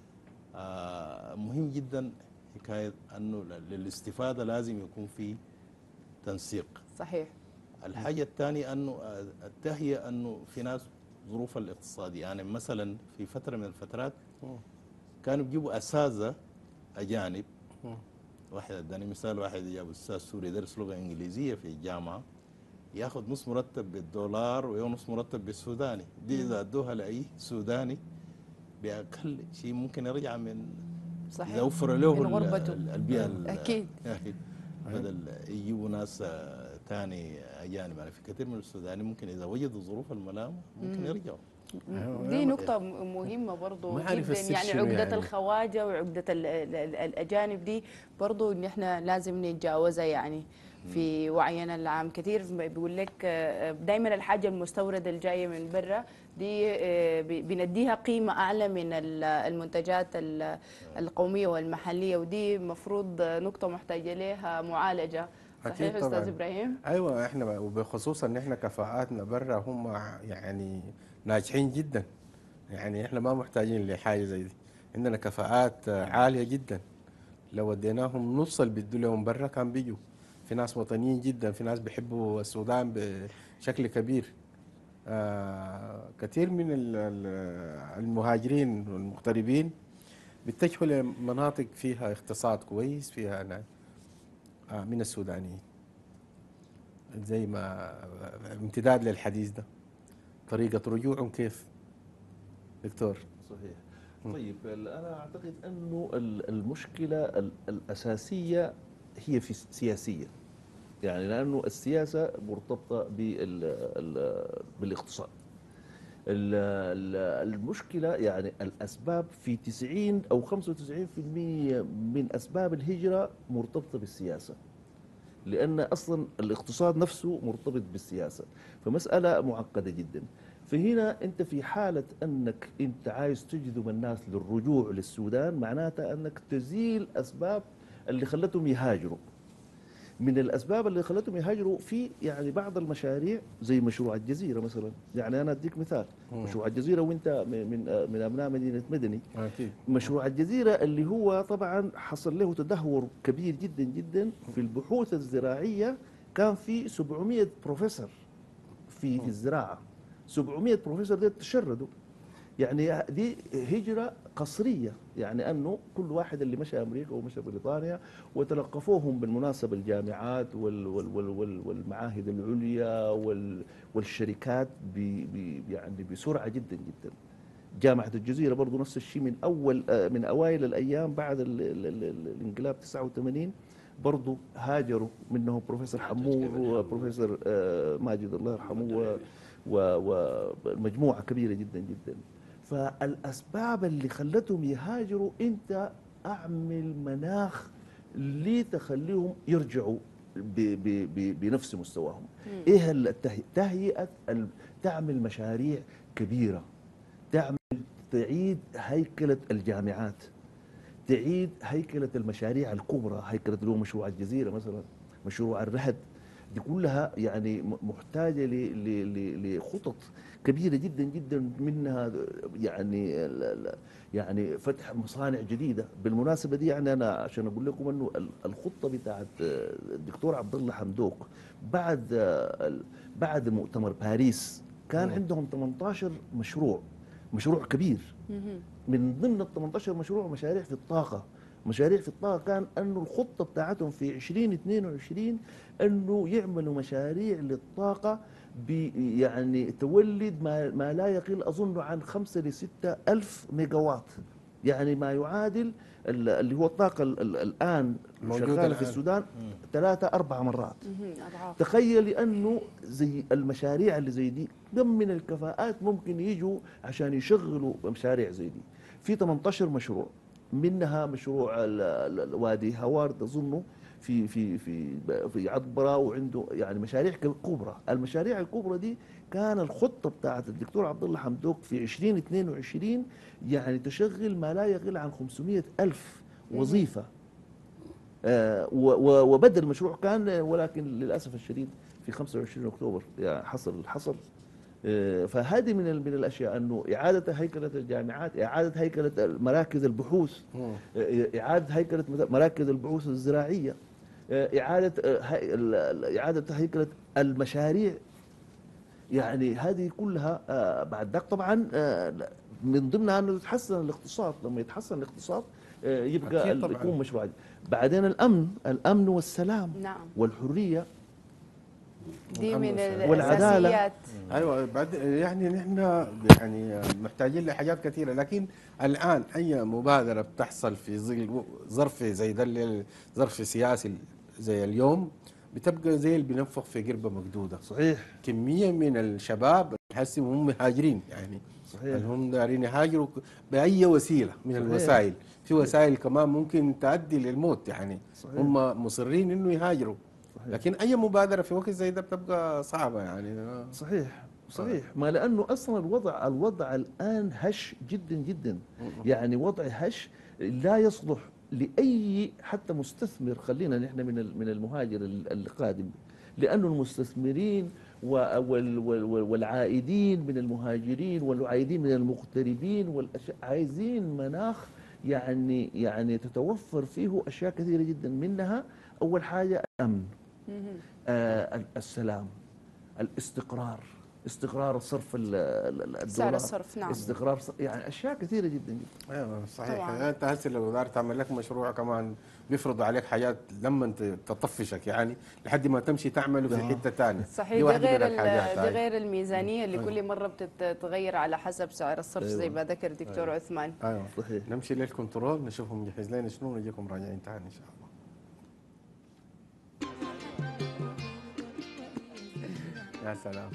مهم جدا حكاية أنه للاستفادة لازم يكون في تنسيق. صحيح. الحاجة الثانية أنه التهيئة، أنه في ناس ظروف الاقتصادية، يعني مثلا في فترة من الفترات كانوا بيجيبوا أساتذة أجانب. واحد اداني مثال، واحد جاب أستاذ سوري يدرس لغة إنجليزية في الجامعة، ياخذ نص مرتب بالدولار ونص مرتب بالسوداني. دي إذا أدوها لأي سوداني بأقل شيء ممكن يرجع من، صحيح، إذا وفر له من غربته. البيئة أكيد. بدل يجيبوا ناس تاني أجانب. يعني في كثير من السوداني ممكن إذا وجدوا ظروف الملام ممكن يرجعوا. دي نقطة مهمة برضو جدا، يعني عقدة الخواجة وعقدة الأجانب دي برضو إن إحنا لازم نتجاوزها يعني في وعينا العام. كثير بيقول لك دائما الحاجة المستوردة الجاية من برا دي بنديها قيمة أعلى من المنتجات القومية والمحلية، ودي مفروض نقطة محتاجة لها معالجة. صحيح أستاذ إبراهيم؟ أيوة، إحنا وبخصوص إن إحنا كفاءاتنا برا هم يعني ناجحين جدا. يعني إحنا ما محتاجين لحاجة زي دي، عندنا كفاءات عالية جدا. لو وديناهم نص اللي بيدوا لهم برا كان بيجوا. في ناس وطنيين جدا، في ناس بيحبوا السودان بشكل كبير. كثير من المهاجرين والمغتربين بيتجهوا لمناطق فيها اقتصاد كويس، فيها من السودانيين. زي ما امتداد للحديث ده، طريقة رجوعهم كيف دكتور؟ صحيح. طيب أنا أعتقد أنه المشكلة الأساسية هي في سياسية، يعني لأنه السياسة مرتبطة بالاقتصاد. المشكلة يعني الأسباب في 90 أو 95% من أسباب الهجرة مرتبطة بالسياسة، لأن أصلا الاقتصاد نفسه مرتبط بالسياسة، فمسألة معقدة جدا. فهنا أنت في حالة أنك أنت عايز تجذب الناس للرجوع للسودان، معناتها أنك تزيل أسباب اللي خلتهم يهاجروا. من الاسباب اللي خلتهم يهاجروا في يعني بعض المشاريع زي مشروع الجزيره مثلا. يعني انا اديك مثال، مشروع الجزيره وانت من ابناء مدينه مدني. اكيد. مشروع الجزيره اللي هو طبعا حصل له تدهور كبير جدا جدا في البحوث الزراعيه. كان في 700 بروفيسور في الزراعه، 700 بروفيسور دول تشردوا. يعني دي هجرة قصرية، يعني أنه كل واحد اللي مشى أمريكا ومشى بريطانيا وتلقفوهم بالمناسبة الجامعات والمعاهد العليا والشركات يعني بسرعة جدا جدا. جامعة الجزيرة برضو نفس الشيء، من أوائل الأيام بعد الانقلاب 89 برضو هاجروا، منهم بروفيسور حمور وبروفيسور ماجد الله يرحمه ومجموعة كبيرة جدا جدا. فالأسباب اللي خلتهم يهاجروا، أنت أعمل مناخ لتخليهم يرجعوا بنفس مستواهم. إيه تهيئة تعمل مشاريع كبيرة، تعيد هيكلة الجامعات، تعيد هيكلة المشاريع الكبرى، هيكلة اللي هو مشروع الجزيرة مثلا، مشروع الرهد. دي كلها يعني محتاجة لخطط كبيرة جدا جدا، منها يعني فتح مصانع جديدة. بالمناسبة دي يعني أنا عشان أقول لكم أنه الخطة بتاعت الدكتور عبد الله حمدوك بعد مؤتمر باريس كان عندهم 18 مشروع كبير. من ضمن ال 18 مشروع مشاريع في الطاقة. مشاريع في الطاقة كان أنه الخطة بتاعتهم في 2022 أنه يعملوا مشاريع للطاقة يعني تولد ما لا يقل أظن عن 5 ل 6 ألف ميجا وات، يعني ما يعادل اللي هو الطاقة الآن شغالة في السودان 3-4 مرات. تخيل أنه زي المشاريع اللي زي دي كم من الكفاءات ممكن يجوا عشان يشغلوا مشاريع زي دي. في 18 مشروع، منها مشروع وادي هوارد أظنه في عطبرة، وعنده يعني مشاريع كبرى. المشاريع الكبرى دي كان الخطة بتاعت الدكتور عبد الله حمدوك في 2022 يعني تشغل ما لا يقل عن 500 ألف وظيفة. وبدأ المشروع كان، ولكن للأسف الشديد في 25 أكتوبر يعني حصل. فهذه من الأشياء، أنه إعادة هيكلة الجامعات، إعادة هيكلة مراكز البحوث، إعادة هيكلة مراكز البحوث الزراعية، إعادة هيكلة المشاريع. يعني هذه كلها بعد ذلك طبعا من ضمنها أنه يتحسن الاقتصاد. لما يتحسن الاقتصاد يبقى يكون مشروع. بعدين الأمن والسلام، نعم، والحرية دي من الأساسيات. ايوه، بعد يعني نحن يعني محتاجين لحاجات كثيره، لكن الان اي مبادره بتحصل في ظل ظرف زي ده، ظرف سياسي زي اليوم، بتبقى زي اللي بينفخ في قربه مقدوده. صحيح. كميه من الشباب تحسهم هم مهاجرين، يعني صحيح، هم دارين يهاجروا باي وسيله من صحيح. الوسائل، في وسائل كمان ممكن تؤدي للموت، يعني صحيح. هم مصرين انه يهاجروا. صحيح. لكن اي مبادره في وقت زي ده بتبقى صعبه يعني. صحيح. ما لانه اصلا الوضع الان هش جدا جدا، يعني وضع هش لا يصلح لاي حتى مستثمر. خلينا نحن من المهاجر القادم، لانه المستثمرين والعائدين من المهاجرين والعائدين من المغتربين عايزين مناخ يعني تتوفر فيه اشياء كثيره جدا، منها اول حاجه الامن، السلام، الاستقرار، استقرار الصرف الدولار، سعر الصرف، نعم، استقرار يعني اشياء كثيره جدا جدا. ايوه صحيح. يعني انت هسه لو دار تعمل لك مشروع كمان بيفرض عليك حاجات لما تطفشك، يعني لحد ما تمشي تعمله في حته ثانيه. صحيح. دي غير الميزانيه اللي كل مره بتتغير على حسب سعر الصرف. أيوة. زي ما ذكر دكتور عثمان. ايوه صحيح. نمشي للكنترول نشوفهم مجهز لنا شنو، ونجيكم راجعين ثاني ان شاء الله. يا سلام.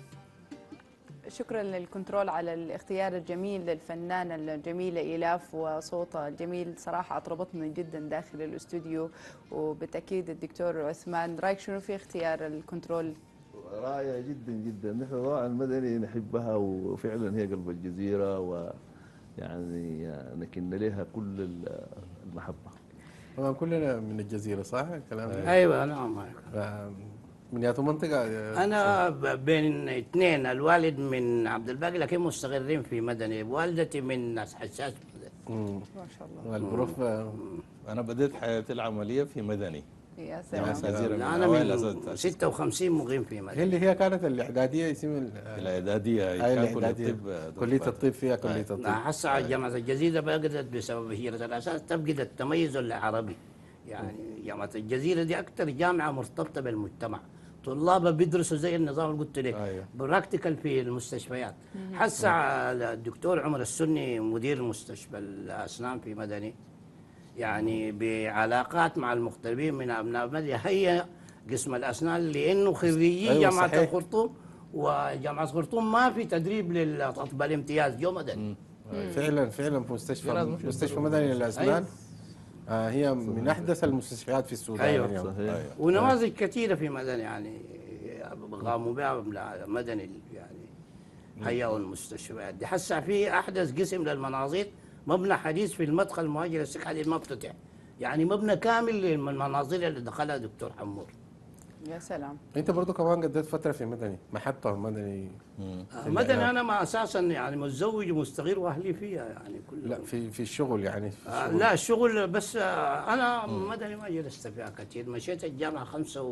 شكرا للكنترول على الاختيار الجميل للفنانة الجميلة إيلاف، وصوتها الجميل صراحة أطربتني جدا داخل الاستوديو. وبالتأكيد الدكتور عثمان، رأيك شنو في اختيار الكنترول؟ رائع جدا جدا. نحن طبعا المدني نحبها، وفعلا هي قلب الجزيرة، ويعني نكن لها كل المحبة. طبعا كلنا من الجزيرة صح الكلام ده؟ ايوه نعم. من ياتو منطقة انا بين اثنين، الوالد من عبد الباقي لكن مستقرين في مدني، والدتي من حساس. مم. ما شاء الله. والبروف انا بديت حياتي العمليه في مدني. يا جامعة سلام. سازيرا من انا اوائل من اساتذه 56 مقيم في هي مدني. اللي هي كانت الإعدادية اسم الاعداديه هاي كان كليه الإعدادية الطب. كلية الطب فيها كلية الطب. هسه جامعة الجزيرة بقدت بسبب هجرة الأساس تفقد التميز العربي. يعني جامعة الجزيرة دي أكثر جامعة مرتبطة بالمجتمع، طلابها بيدرسوا زي النظام اللي قلت لك، أيوة. براكتيكال في المستشفيات. هسه الدكتور عمر السني مدير مستشفى الأسنان في مدني، يعني بعلاقات مع المغتربين من أبناء مدني هي قسم الأسنان، لأنه خريجي أيوة جامعة صحيح. الخرطوم، وجامعة الخرطوم ما في تدريب للأطباء الامتياز جو مدني. فعلا فعلا في مستشفى مدني للأسنان. أيوة. هي من أحدث المستشفيات في السودان أيوة. اليوم. صحيح. ونماذج كثيرة في مدني يعني قاموا بها مدني، يعني هيئوا المستشفيات دي. هسه في أحدث قسم للمناظير، مبنى حديث في المدخل المهاجر السكة حديث ما افتتح، يعني مبنى كامل للمناظير اللي دخلها دكتور حمور. يا سلام. أنت برضو كمان قضيت فترة في مدني، محطة مدني. مدني أنا ما أساسا يعني متزوج ومستقر وأهلي فيها يعني كلهم. لا في الشغل يعني في الشغل. لا الشغل بس. أنا مدني ما جلست فيها كثير، مشيت الجامعة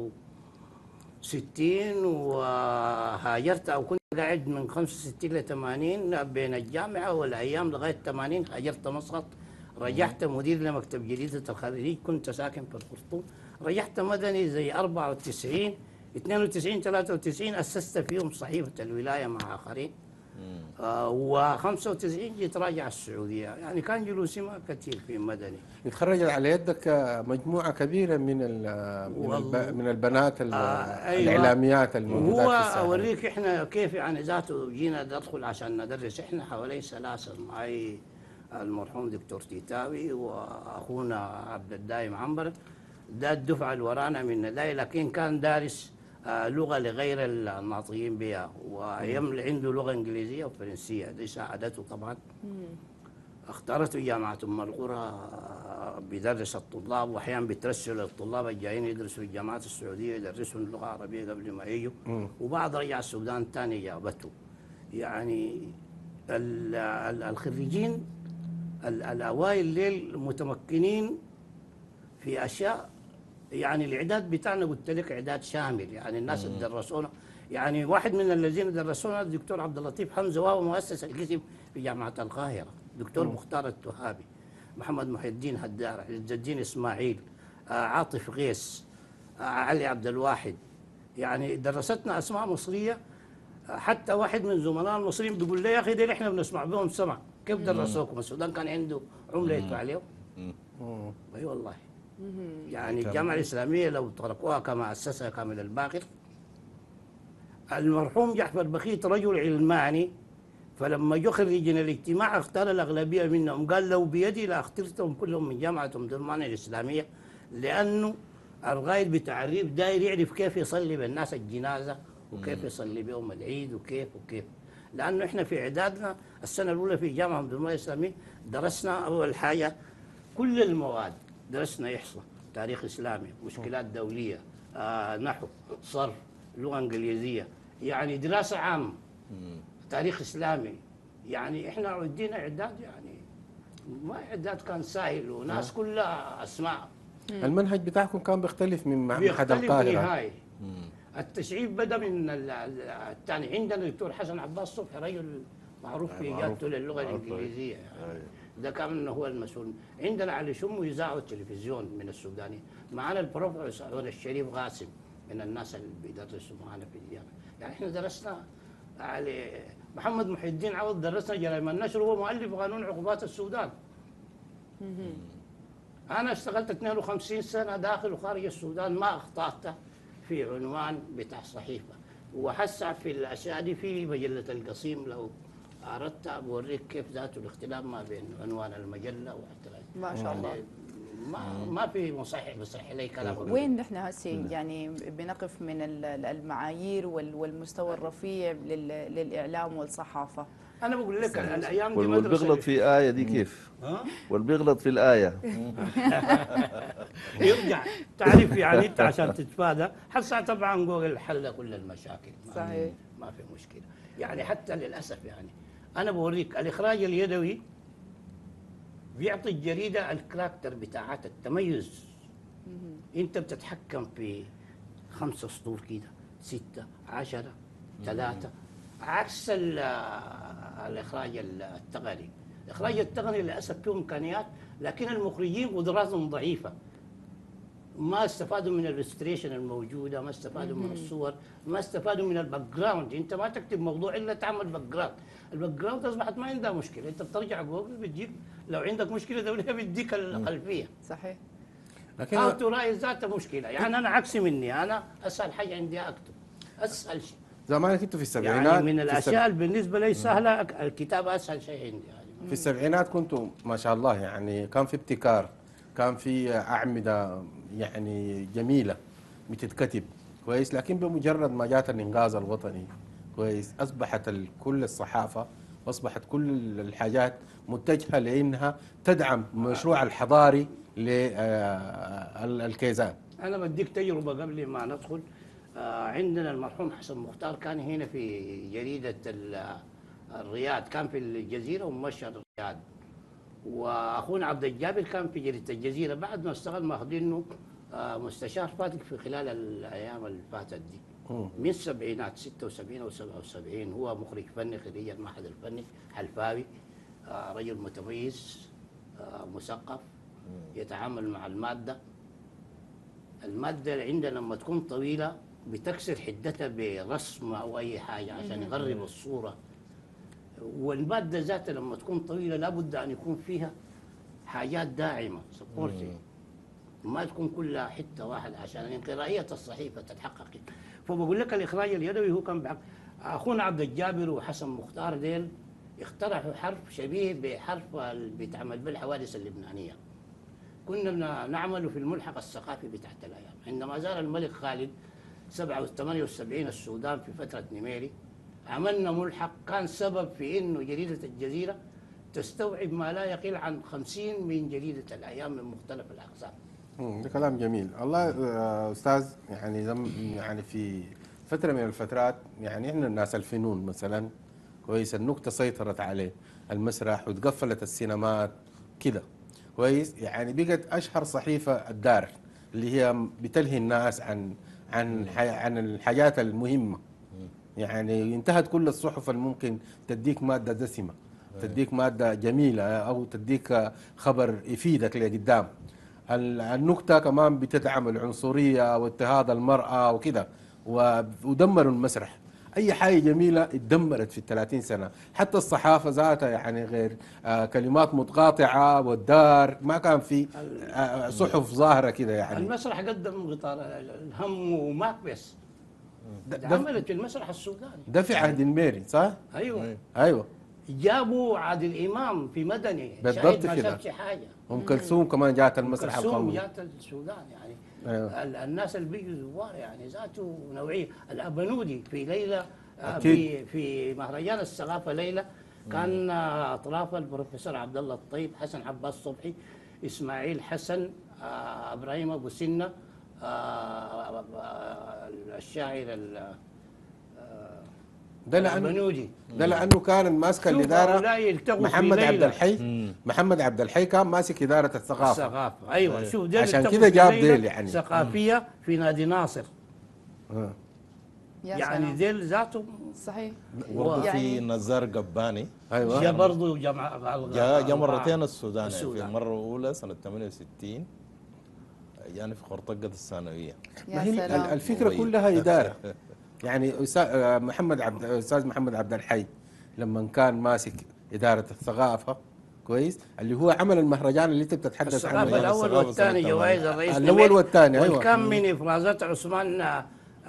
65 وهاجرت، أو كنت قاعد من 65 ل 80 بين الجامعة والأيام لغاية 80 هاجرت مسقط، رجعت مدير لمكتب جريدة الخريج، كنت ساكن في الخرطوم، رجعت مدني زي 94 92 93 أسست فيهم صحيفة الولاية مع آخرين. و95 جيت راجع السعودية، يعني كان جلوسي ما كثير في مدني. يتخرج على يدك مجموعة كبيرة من البنات أيوة. الإعلاميات الموجودات وهو في الساحة. أوريك إحنا كيف يعني ذاته جينا ندخل عشان ندرس، إحنا حوالي ثلاثة، معي المرحوم دكتور تيتاوي وأخونا عبد الدايم عنبر، ده الدفعة اللي ورانا من نداي، لكن كان دارس لغة لغير الناطقين بها، عنده لغة إنجليزية وفرنسية، دي ساعدته طبعا. اختارته جامعة أم القرى بيدرس الطلاب، وأحيانا بترسل الطلاب الجايين يدرسوا في الجامعات السعودية يدرسوا اللغة العربية قبل ما يجوا، وبعض رجع السودان ثاني جابته. يعني الخريجين الأوائل ليل متمكنين في أشياء، يعني الإعداد بتاعنا قلت لك إعداد شامل، يعني الناس اللي درسونا، يعني واحد من الذين درسونا الدكتور عبد اللطيف حمزة، وهو مؤسس القسم في جامعة القاهرة، دكتور مختار التهابي، محمد محي الدين هدار، عز الدين إسماعيل، عاطف غيث، علي عبد الواحد، يعني درستنا أسماء مصرية. حتى واحد من زملاء المصريين بيقول لي يا أخي دي إحنا بنسمع بهم سمع، كيف درسوكم؟ السودان كان عنده عملة يدفع عليهم؟ أي والله. يعني الجامعة الإسلامية لو تركوها كما أسسها كامل الباقر، المرحوم جعفر بخيت رجل علماني، فلما جو خريجين الاجتماع اختار الأغلبية منهم، قال لو بيدي لاخترتهم كلهم من جامعة أم درمان الإسلامية، لأنه الغايد بتاع الريف داير يعرف كيف يصلي بالناس الجنازة وكيف يصلي بهم العيد وكيف. لأنه إحنا في إعدادنا السنة الأولى في جامعة أم درمان الإسلامية درسنا أول حاجة كل المواد، درسنا إحصاء، تاريخ إسلامي، مشكلات دولية، نحو، صرف، لغة إنجليزية، يعني دراسة عامة، تاريخ إسلامي. يعني إحنا عدينا إعداد، يعني ما إعداد كان سهل، وناس كلها أسماء. المنهج بتاعكم كان بيختلف من معهد بيختلف القاهرة. نهائي. التشعيب بدأ من الثاني. عندنا الدكتور حسن عباس صبحي رجل معروف في إجابته للغة الإنجليزية، يعني ده كان هو المسؤول. عندنا علي شمو يذاعوا التلفزيون من السوداني، معنا البروفيسور الشريف غاسم من الناس اللي بيدرسوا معنا في الجامعة. يعني احنا درسنا علي محمد محي الدين عوض، درسنا جرائم النشر، وهو مؤلف قانون عقوبات السودان. أنا اشتغلت 52 سنة داخل وخارج السودان، ما أخطأت في عنوان بتاع صحيفة. وحسع في الأشياء دي في مجلة القصيم، لو أردت أوريك كيف ذات الاختلاف ما بين عنوان المجلة واحتراج. ما شاء الله. ما في مصحح بصحح لي كلام. وين نحن هسه يعني بنقف من المعايير والمستوى الرفيع للإعلام والصحافة؟ انا بقول لك الايام دي والبيغلط في آية دي كيف؟ والبيغلط في الآية. يرجع تعرف يعني انت عشان تتفادى هسه طبعا جوجل حل كل المشاكل. صحيح. ما في مشكله يعني. حتى للاسف يعني انا بوريك الاخراج اليدوي بيعطي الجريده الكاركتر بتاعت التميز. انت بتتحكم في 5 سطور كده 6 10 3 عكس الاخراج التقني. الاخراج التقني للاسف فيه امكانيات لكن المخرجين قدراتهم ضعيفه. ما استفادوا من الريستريشن الموجوده، ما استفادوا من الصور، ما استفادوا من الباك جراوند. انت ما تكتب موضوع الا تعمل باك جراوند. الباك جراوند اصبحت ما عندها مشكله، انت بترجع جوجل بتجيب لو عندك مشكله دوليه بيديك الخلفيه. صحيح. لكن او تراعي ذاتها مشكله. يعني انا عكس مني، انا اسهل حاجه عندي اكتب اسهل شيء. زمان كنت في السبعينات يعني من الاشياء اللي بالنسبه لي سهله الكتابه اسهل شيء عندي يعني. في السبعينات كنتوا ما شاء الله يعني كان في ابتكار، كان في أعمدة يعني جميلة بتتكتب كويس، لكن بمجرد ما جات الإنقاذ الوطني كويس أصبحت كل الصحافة وأصبحت كل الحاجات متجهة لأنها تدعم المشروع الحضاري للكيزان. انا بديك تجربه قبل ما ندخل. عندنا المرحوم حسن مختار كان هنا في جريده الرياض، كان في الجزيره وممشى الرياض، واخونا عبد الجابر كان في جريده الجزيره. بعد ما اشتغل ماخذينه مستشار فاتك في خلال الايام اللي فاتت دي من السبعينات 76 او 77. هو مخرج فني خريج المعهد الفني حلفاوي، رجل متميز مثقف يتعامل مع الماده اللي عندنا لما تكون طويله بتكسر حدتها برسم او اي حاجه عشان يغرب الصوره. والماده ذاتها لما تكون طويله لابد ان يكون فيها حاجات داعمه سبورتي، ما تكون كلها حته واحده عشان قراءه الصحيفه تتحقق. فبقول لك الاخراج اليدوي هو كان بعقل. اخونا عبد الجابر وحسن مختار ديل اقترحوا حرف شبيه بحرف اللي بيتعمل به الحوادث اللبنانيه. كنا نعمل في الملحق الثقافي بتاعت الايام عندما زار الملك خالد 78 السودان في فتره نميري. عملنا ملحق كان سبب في انه جريده الجزيره تستوعب ما لا يقل عن 50 من جريده الايام من مختلف الاقسام. ده كلام جميل. الله استاذ يعني يعني في فتره من الفترات يعني احنا الناس الفنون مثلا كويس النكته سيطرت عليه المسرح وتقفلت السينمات كده كويس. يعني بقت اشهر صحيفه الدار اللي هي بتلهي الناس عن الحاجات المهمه. يعني انتهت كل الصحف الممكن تديك ماده دسمه، تديك ماده جميله او تديك خبر يفيدك لقدام. النكته كمان بتدعم العنصريه واضطهاد المراه وكده، ودمروا المسرح. اي حاجه جميله اتدمرت في ال30 سنه، حتى الصحافه ذاتها يعني غير كلمات متقاطعه والدار ما كان في صحف ظاهره كده. يعني المسرح قدم غطاء الهم ومات بس. ده عملت في المسرح السوداني ده في عهد الميري صح؟ ايوه جابوا عادل امام في مدني بالضبط ما كده. شافش حاجه. ام كلثوم كمان جات المسرح القومي. ام كلثوم جات السودان يعني. أيوة. الناس اللي بيجوا زوار يعني ذاته نوعيه. الابنودي في ليله في مهرجان الثقافه ليله كان اطراف البروفيسور عبد الله الطيب، حسن عباس صبحي، اسماعيل حسن، ابراهيم ابو سنه، الشاعر ده لانه كان ماسك الاداره محمد عبد الحي كان ماسك اداره الثقافه. ايوه شوف عشان كده جاب ديل يعني ثقافيه في نادي ناصر. يعني سلام. ديل ذاته صحيح. برضه في نزار قباني ايوه جاء برضه جاء مرتين السودان. في المره الاولى سنه 68 يعني في خرطقه الثانويه. الفكره كلها اداره. يعني استاذ محمد عبد الحي لما كان ماسك اداره الثقافه كويس، اللي هو عمل المهرجان اللي انت بتتحدث عنه الثقافه الاول والثاني جوائز الرئيس الاول والثاني. ايوه وكم من افرازات عثمان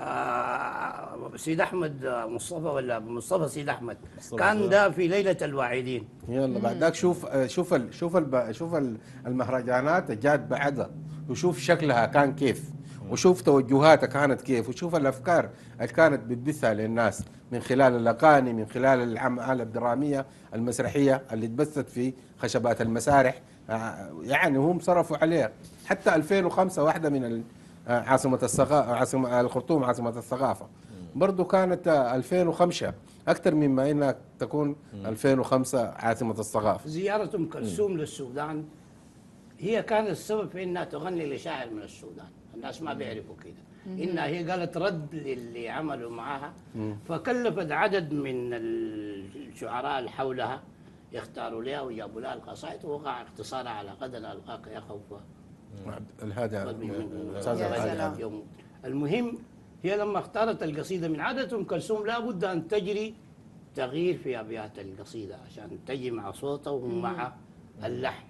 سيد احمد مصطفى ولا مصطفى سيد احمد كان ده في ليله الواعدين. يلا بعد ذاك شوف المهرجانات جات بعدها وشوف شكلها كان كيف، وشوف توجهاتها كانت كيف، وشوف الأفكار اللي كانت بتبثها للناس من خلال الأغاني، من خلال الأعمال الدرامية المسرحية اللي تبثت في خشبات المسارح. يعني هم صرفوا عليها. حتى 2005 واحدة من عاصمة الثقافة، عاصمة الخرطوم عاصمة الثقافة برضو كانت 2005 أكثر مما إنها تكون 2005 عاصمة الثقافة. زيارة أم كلثوم للسودان هي كانت السبب في انها تغني لشاعر من السودان. الناس ما بيعرفوا كده، انها هي قالت رد للي عملوا معاها، فكلفت عدد من الشعراء اللي حولها يختاروا لها وجابوا لها القصائد، ووقع اختصارها على قد القاك يا خوف الهادي يا سلام. المهم هي لما اختارت القصيده من عاده ام كلثوم لابد ان تجري تغيير في ابيات القصيده عشان تجي مع صوتها ومع اللحن.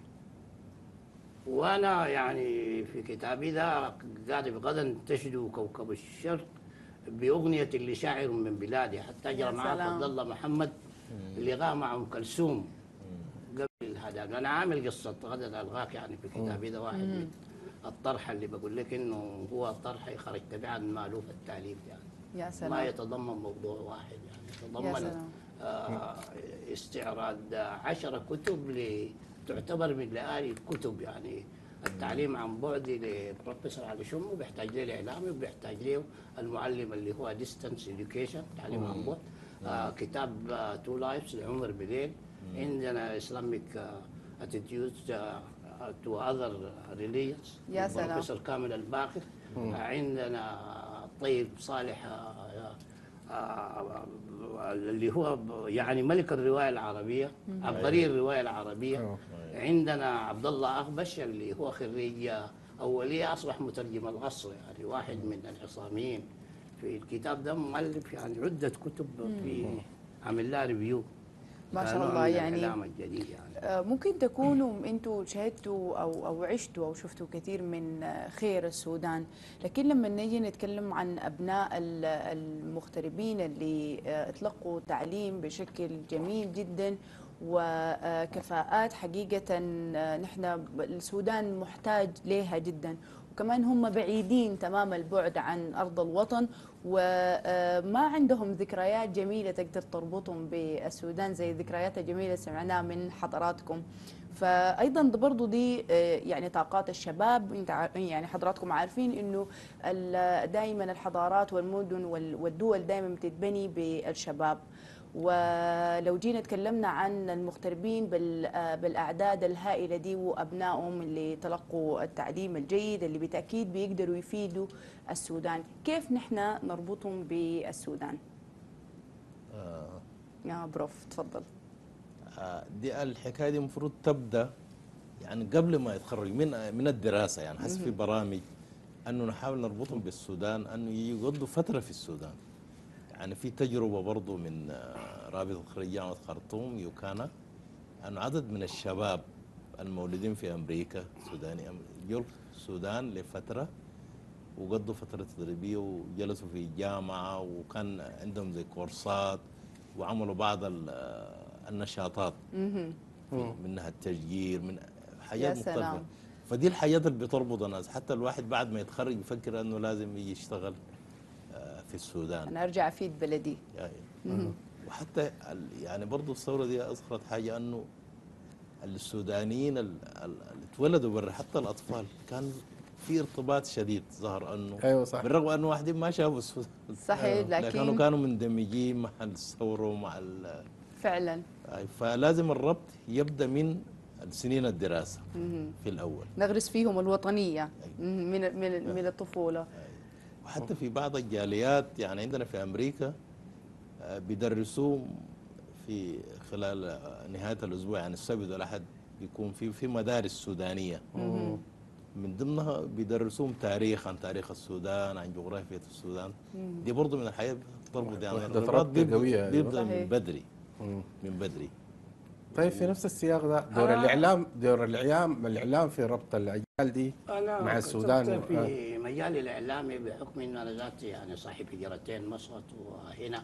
وانا يعني في كتابي ده كاتب غدا تشدو كوكب الشرق باغنيه لشاعر من بلادي، حتى جرى معاه فضل الله محمد لقاء مع ام كلثوم قبل هذا. انا عامل قصه غدا الغاك يعني في كتابي ده، واحد من الطرح اللي بقول لك انه هو طرح خرج تبعا مالوف التاليف يعني. يا سلام. ما يتضمن موضوع واحد يعني، يتضمن استعراض 10 كتب تعتبر من لآلي الكتب يعني. التعليم عن بعد لبروفيسور علي شمو بيحتاج له الاعلامي، وبيحتاج له المعلم اللي هو ديستانس اديوكيشن تعليم عن بعد. كتاب تو لايفز لعمر بليل. عندنا اسلاميك اتيتيودز تو اذر ريليجنز يا سلام. بروفيسور كامل الباقر. عندنا طيب صالح اللي هو يعني ملك الروايه العربيه، عبقري الروايه العربيه. عندنا عبد الله اخبش اللي هو خريج اوليه اصبح مترجم العصر يعني، واحد من العصاميين. في الكتاب ده مؤلف يعني عده كتب في عمل لها ريفيو ما شاء الله. يعني الاعلام الجديد يعني ممكن تكونوا انتم شهدتوا او عشتوا او شفتوا كثير من خير السودان، لكن لما نيجي نتكلم عن ابناء المغتربين اللي اتلقوا تعليم بشكل جميل جدا وكفاءات حقيقة نحن السودان محتاج لها جدا، وكمان هم بعيدين تمام البعد عن أرض الوطن وما عندهم ذكريات جميلة تقدر تربطهم بالسودان زي الذكريات الجميلة سمعناها من حضراتكم. فأيضا برضو دي يعني طاقات الشباب. انت يعني حضراتكم عارفين انه دائما الحضارات والمدن والدول دائما بتتبني بالشباب، ولو جينا تكلمنا عن المغتربين بالأعداد الهائلة دي وأبنائهم اللي تلقوا التعليم الجيد اللي بالتأكيد بيقدروا يفيدوا السودان، كيف نحن نربطهم بالسودان؟ يا بروف تفضل. دي الحكاية دي المفروض تبدأ يعني قبل ما يتخرج من الدراسة يعني. حسب في برامج أنه نحاول نربطهم بالسودان، أنه يقضوا فترة في السودان يعني. في تجربة برضو من رابطة خريج جامعة خرطوم يوكانا، أنه عدد من الشباب المولودين في أمريكا سوداني جوا السودان لفترة وقضوا فترة تدريبية وجلسوا في جامعة، وكان عندهم زي كورسات وعملوا بعض النشاطات منها التشجير من حاجات مختلفة. فدي الحاجات اللي بتربط الناس، حتى الواحد بعد ما يتخرج يفكر أنه لازم يجي يشتغل في السودان، أنا أرجع أفيد بلدي يعني. وحتى يعني برضو الثورة دي أذكرت حاجة أنه السودانيين اللي اتولدوا برا حتى الأطفال كان في ارتباط شديد ظهر أنه أيوة صح. بالرغم أنه واحدين ما شافوا السودان صحيح لكن كانوا مندمجين مع الثورة ومع فعلا. فلازم الربط يبدأ من سنين الدراسة في الأول، نغرس فيهم الوطنية من الطفولة. وحتى في بعض الجاليات يعني عندنا في أمريكا بيدرسوهم في خلال نهاية الأسبوع يعني السبت والأحد بيكون في مدارس سودانية. من ضمنها بيدرسوهم تاريخ عن تاريخ السودان، عن جغرافية السودان. دي برضه من الحياة بتربط يعني الرباط بيبدأ من بدري من بدري. طيب في نفس السياق ده دور الإعلام في ربط الأجيال دي مع السودان. أنا في مجال الإعلامي بحكم إن أنا ذاتي يعني صاحب هجرتين مسقط وهنا،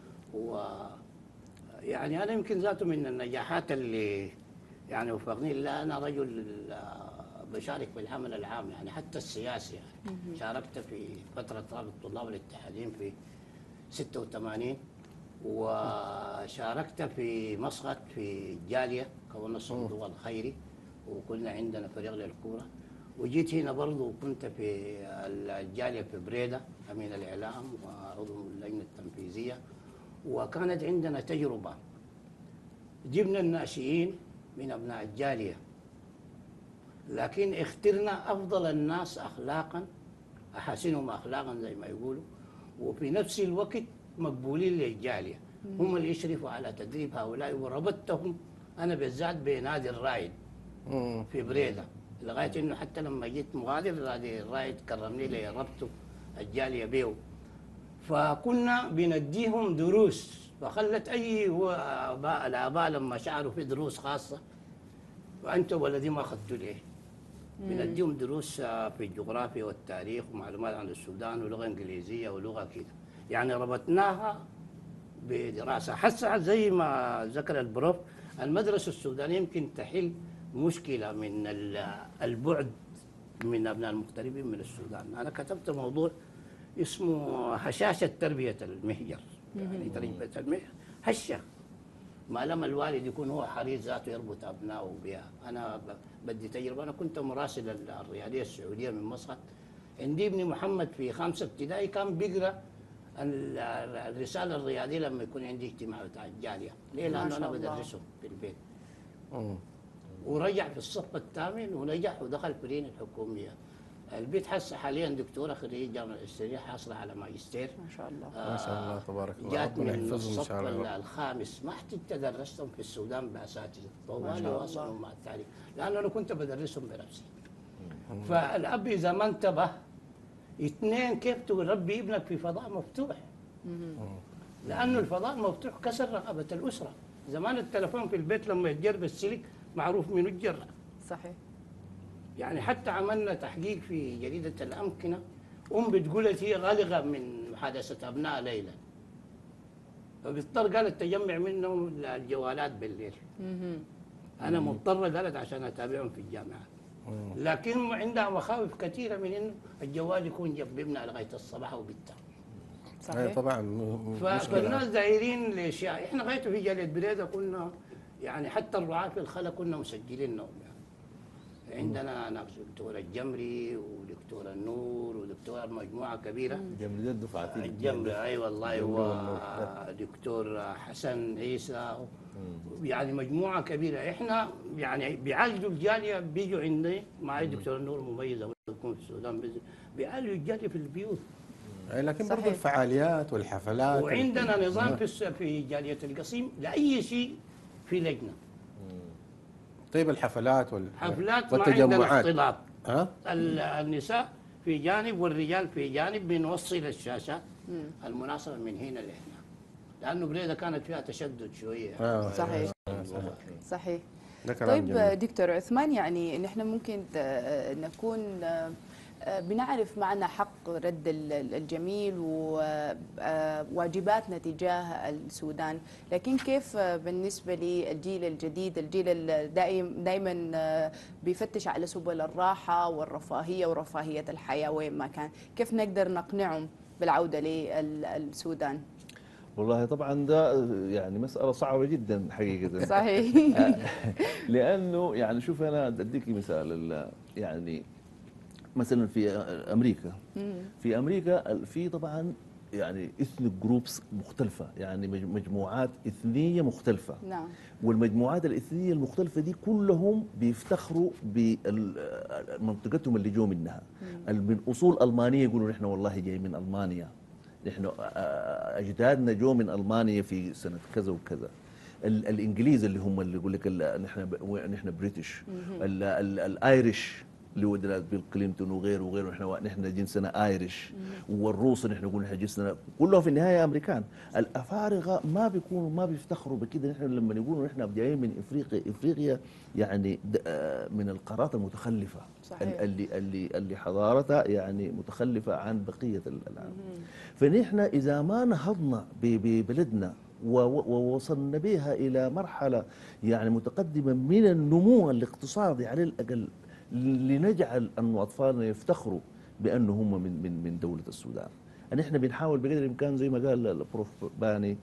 يعني أنا يمكن ذاته من النجاحات اللي يعني وفقني الله. أنا رجل بشارك بالعمل العام يعني حتى السياسي يعني. شاركت في فترة رابطة طلاب الاتحادين في 86، وشاركت في مسقط في جالية، كونا الصندوق الخيري وكنا عندنا فريق للكورة. وجيت هنا برضو وكنت في الجالية في بريدة أمين الإعلام وعضو اللجنة التنفيذية. وكانت عندنا تجربة، جبنا الناشئين من أبناء الجالية، لكن اخترنا أفضل الناس أخلاقا، أحسنهم أخلاقا زي ما يقولوا، وفي نفس الوقت مقبولين للجالية. هم اللي يشرفوا على تدريب هؤلاء، وربطتهم أنا بالذات بنادي الرايد في بريدة، لغاية إنه حتى لما جيت مغادر نادي الرايد كرمني لي ربطه الجالية بيه. فكنا بنديهم دروس، فخلت أي الآباء لما شعروا في دروس خاصة، وأنتم ولدي ما أخذتوا ليه؟ بنديهم دروس في الجغرافيا والتاريخ ومعلومات عن السودان ولغة إنجليزية ولغة كده، يعني ربطناها بدراسة. حتى زي ما ذكر البروف، المدرسة السودانية يمكن تحل مشكلة من البعد من أبناء المغتربين من السودان. أنا كتبت موضوع اسمه هشاشة تربية المهجر، يعني تربية المهجر هشة، ما لما الوالد يكون هو حريص ذاته يربط أبنائه بها. أنا بدي تجربة، أنا كنت مراسل الرياضية السعودية من مسقط، عندي ابني محمد في 5 ابتدائي كان بيقرأ الرسالة الرياضية لما يكون عندي اجتماع بتاع الجالية. ليه؟ لأنه أنا بدرسه في البيت. ورجع في الصف الثامن ونجح ودخل فرين الحكومية. البيت حاسة حاليا دكتورة خريجة جامعة الإسلامية حاصلة على ماجستير. ما شاء الله. ما شاء الله تبارك الله. جات ربنا من يحفظهم ان الصف شاء الله. الخامس، ما احتجت درستهم في السودان بأساتذة طوالي واصلوا مع التعليم، لأنه أنا كنت بدرسهم بنفسي. فالأب إذا ما انتبه، 2 كيف تربي ابنك في فضاء مفتوح؟ لأنه الفضاء المفتوح كسر رقبة الأسرة. زمان التلفون في البيت لما يتجر بالسلك معروف منو الجرة. صحيح. يعني حتى عملنا تحقيق في جريدة الأمكنة، بتقول هي غالغة من محادثة أبناء ليلى، فبيضطر قالت تجمع منهم الجوالات بالليل. أنا مضطرة قالت عشان أتابعهم في الجامعات، لكن عندها مخاوف كثيرة من إنه الجوال يكون جنب ابنها لغاية الصباح وبالتالي. صحيح. طبعا فالناس دايرين لاشياء. احنا غايته في جالية بريدة كنا يعني حتى الرعاة في الخلا كنا مسجلينهم يعني. عندنا ناس دكتور الجمري ودكتور النور ودكتور مجموعة كبيرة. الجمري ده الدفعتين. الجمري اي والله، ودكتور حسن عيسى، يعني مجموعة كبيرة. احنا يعني بيعالجوا الجالية، بيجوا عندي معي دكتور النور مميزة تكون في السودان، بيعالجوا الجالية في البيوت. لكن برضه صحيح. الفعاليات والحفلات وعندنا نظام في جالية القصيم لأي شيء في لجنة. طيب الحفلات حفلات ما عندنا والتجمعات اختلاط. ها؟ النساء في جانب والرجال في جانب، بنوصل الشاشات المناسبة من هنا لهنا، لأنه بريدة كانت فيها تشدد شوية. صحيح. صحيح. ده كلام طيب جميل. دكتور عثمان، يعني نحن ممكن نكون بنعرف معنى حق رد الجميل وواجباتنا تجاه السودان، لكن كيف بالنسبة للجيل الجديد، الجيل دائما بيفتش على سبل الراحة والرفاهية ورفاهية الحياة وين ما كان، كيف نقدر نقنعهم بالعودة للسودان؟ والله طبعا ده يعني مسألة صعبة جدا حقيقة. صحيح. لأنه يعني شوف أنا أديك مثال، يعني مثلا في أمريكا، في أمريكا في طبعا يعني إثنيك جروبس مختلفة، يعني مجموعات إثنية مختلفة. نعم. والمجموعات الإثنية المختلفة دي كلهم بيفتخروا بمنطقتهم اللي جو منها. من أصول ألمانية يقولوا نحن والله جاي من ألمانيا، نحن أجدادنا جو من ألمانيا في سنة كذا وكذا. الإنجليز اللي هم اللي يقول لك نحن بريتش. الآيرش اللي هو بيل كلينتون وغيره نحن جنسنا ايرش. والروس نحن نقول نحن جنسنا، كلهم في النهايه امريكان. الافارقه ما بيفتخروا بكده. نحن لما يقولوا نحن جايين من افريقيا يعني من القارات المتخلفه. صحيح. اللي حضارتها يعني متخلفه عن بقيه العالم. فنحن اذا ما نهضنا ببلدنا ووصلنا بها الى مرحله يعني متقدمه من النمو الاقتصادي على الاقل، لنجعل أن أطفالنا يفتخروا بأنه هم من دولة السودان. أن إحنا بنحاول بقدر الإمكان زي ما قال البروف باني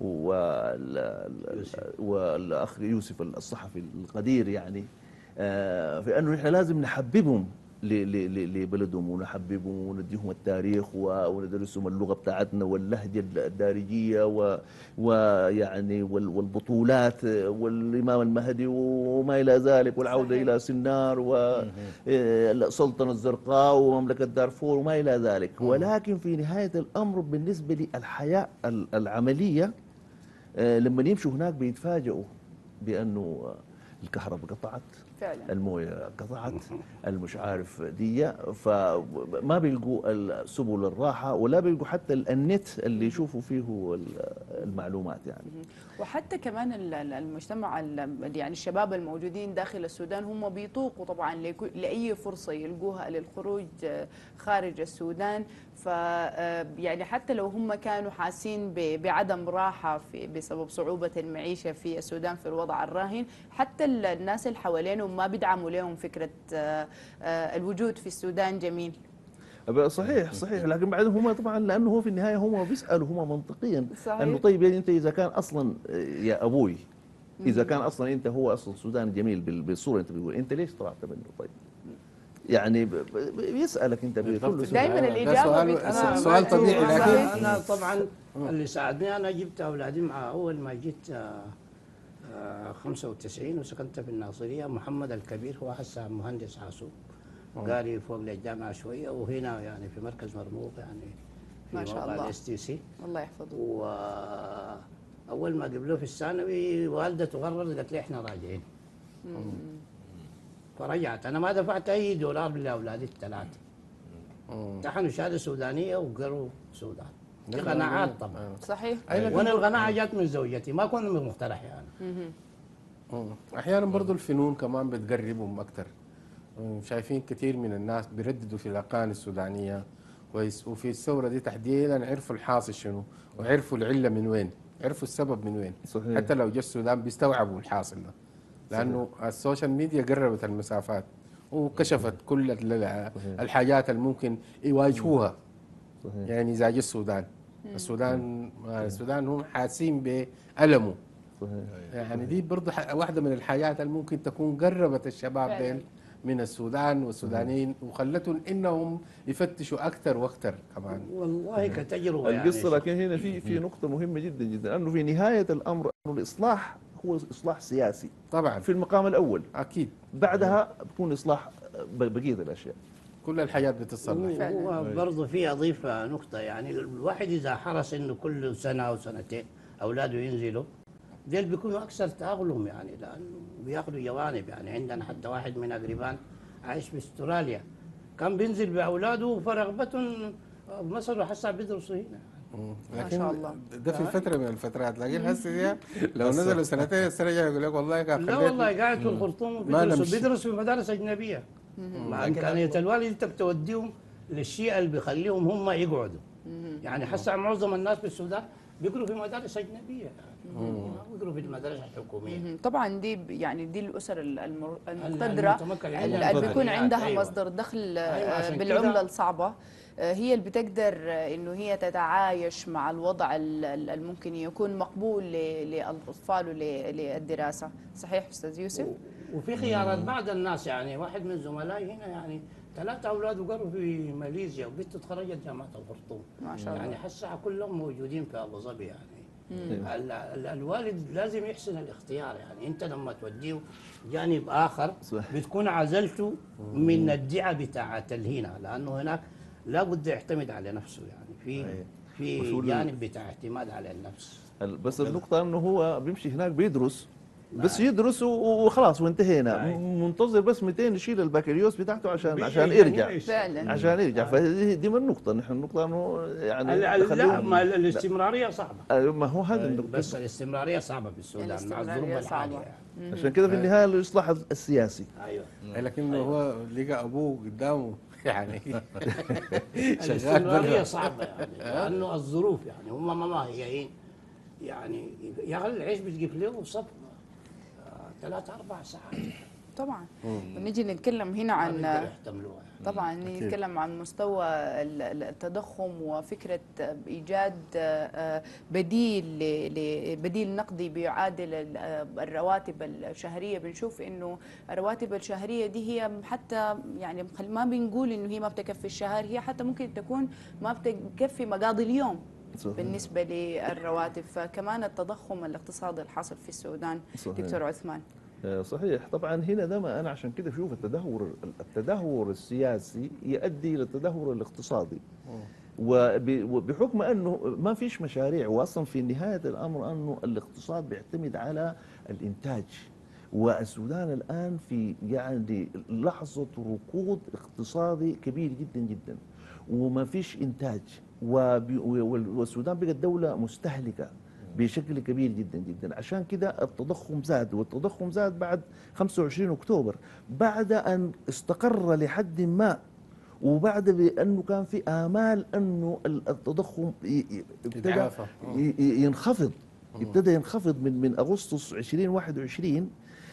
والأخ يوسف الصحفي القدير، يعني في أنه نحن لازم نحببهم لبلدهم ونحببهم ونديهم التاريخ وندرسهم اللغة بتاعتنا واللهجة الدارجية ويعني والبطولات والإمام المهدي وما إلى ذلك، والعودة صحيح. إلى سنار والسلطنة الزرقاء ومملكة دارفور وما إلى ذلك. ولكن في نهاية الأمر بالنسبة للحياة العملية لما يمشوا هناك بيتفاجئوا بأنه الكهرباء قطعت، فعلا. المويه قطعت، المش عارف دي، فما بيلقوا سبل الراحه ولا بيلقوا حتى النت اللي يشوفوا فيه المعلومات يعني. وحتى كمان المجتمع يعني الشباب الموجودين داخل السودان هم بيطوقوا طبعا لاي فرصه يلقوها للخروج خارج السودان. ف يعني حتى لو هم كانوا حاسين بعدم راحه بسبب صعوبه المعيشه في السودان في الوضع الراهن، حتى الناس اللي حوالينهم ما بيدعموا لهم فكره الوجود في السودان جميل. صحيح صحيح، لكن بعدين هم طبعا لانه هو في النهايه هم بيسالوا هم منطقيا صحيح. انه طيب يعني انت اذا كان اصلا يا ابوي اذا كان اصلا انت هو اصلا السودان جميل بالصوره انت بتقول، انت ليش طلعت منه؟ طيب يعني بيسالك انت بكل دايما الاجابه سؤال طبيعي. لكن انا طبعا اللي ساعدني انا جبت اولادي مع اول ما جيت 95 وسكنت في الناصريه. محمد الكبير هو هسه مهندس حاسوب، قاري فوق للجامعه شويه، وهنا يعني في مركز مرموق يعني في ما شاء الله الاس تي سي. الله يحفظه. واول ما قبلوه في الثانوي والدته قررت قالت لي احنا راجعين. فرجعت، انا ما دفعت اي دولار لاولادي الثلاثه. امتحنوا شهاده سودانيه وقروا سودان. دي قناعات طبعا. صحيح. وانا القناعه جات من زوجتي، ما كنا مقترح يعني. احيانا برضو الفنون كمان بتقربهم اكثر. شايفين كثير من الناس بيرددوا في الاغاني السودانيه كويس، وفي الثوره دي تحديدا عرفوا الحاصل شنو، وعرفوا العله من وين، عرفوا السبب من وين. صحيح. حتى لو جا السودان بيستوعبوا الحاصل ده، لانه السوشيال ميديا قربت المسافات وكشفت كل الحاجات اللي ممكن يواجهوها. صحيح. يعني اذا جا السودان هم حاسين بألمه. صحيح. يعني دي برضه واحدة من الحاجات اللي ممكن تكون قربت الشباب ديل من السودان والسودانيين وخلتهم انهم يفتشوا اكثر واكثر كمان. والله كتجربه القصه يعني. لكن هنا في نقطه مهمه جدا جدا، انه في نهايه الامر انه الاصلاح هو اصلاح سياسي طبعا في المقام الاول، اكيد بعدها بكون اصلاح بقيه الاشياء. كل الحاجات بتتصلح. هو برضه في اضيف نقطه، يعني الواحد اذا حرص انه كل سنه او سنتين اولاده ينزلوا، ديل بيكونوا اكثر تاقلم يعني، لانه بياخذوا جوانب. يعني عندنا حتى واحد من اقربان عايش في استراليا، كان بينزل باولاده فرغبتهم مثلا حسا بيدرسوا هنا. ما شاء الله. ده في فتره من الفترات، لكن هسه لو نزلوا سنتين السنه الجايه يقول لك والله كان لا والله قاعد في الخرطوم بيدرسوا في مدارس اجنبيه، مع امكانيه الوالد انت بتوديهم للشيء اللي بيخليهم هم يقعدوا. يعني حسا معظم الناس في السودان بيقروا في مدارس اجنبيه، ما بيقروا في المدارس الحكوميه. طبعا دي يعني دي الاسر المقتدره اللي بيكون عندها مصدر دخل بالعمله الصعبه، هي اللي بتقدر انه هي تتعايش مع الوضع اللي ممكن يكون مقبول للاطفال وللدراسه. صحيح استاذ يوسف؟ وفي خيارات بعض الناس، يعني واحد من زملائي هنا يعني 3 اولاده قروا في ماليزيا وبنته تخرجت جامعه الخرطوم. ما شاء الله. يعني حسا كلهم موجودين في ابو ظبي يعني. الوالد لازم يحسن الاختيار، يعني انت لما توديه جانب اخر صح. بتكون عزلته من الدعه بتاعه الهنا، لانه هناك لابد يعتمد على نفسه، يعني في جانب بتاع اعتماد على النفس. بس النقطه انه هو بيمشي هناك بيدرس، بس يدرس وخلاص وانتهينا، منتظر بس 200 يشيل البكالوريوس بتاعته عشان يرجع فعلا، عشان يرجع. فدي من النقطه، نحن النقطه انه يعني لا ما الاستمراريه صعبه. ما هو هذا النقطه، بس الاستمراريه صعبه في السودان مع الظروف الحاليه يعني. عشان كده في النهايه الاصلاح السياسي. ايوه لكنه هو لقى ابوه قدامه يعني الاستمراريه صعبه يعني، لانه الظروف يعني هم ما هي يعني يا اخي العيش بتجيب له صف 3-4 ساعات طبعا. ونجي نتكلم هنا عن طبعا نتكلم عن مستوى التضخم وفكرة إيجاد بديل نقدي بيعادل الرواتب الشهرية. بنشوف إنه الرواتب الشهرية دي هي حتى يعني ما بنقول إنه هي ما بتكفي الشهر، هي حتى ممكن تكون ما بتكفي مقاضي اليوم صحيح. بالنسبة للرواتب. فكمان التضخم الاقتصادي الحاصل في السودان. صحيح. دكتور عثمان. صحيح. طبعا هنا ده ما انا عشان كده بشوف التدهور السياسي يؤدي الى التدهور الاقتصادي، وبحكم انه ما فيش مشاريع، واصلا في نهايه الامر انه الاقتصاد بيعتمد على الانتاج، والسودان الان في يعني لحظه ركود اقتصادي كبير جدا جدا، وما فيش انتاج، والسودان بقت دوله مستهلكه بشكل كبير جدا جدا. عشان كده التضخم زاد، والتضخم زاد بعد 25 أكتوبر، بعد أن استقر لحد ما، وبعد بأنه كان في آمال أنه التضخم ابتدى ينخفض، ابتدى ينخفض من أغسطس 2021.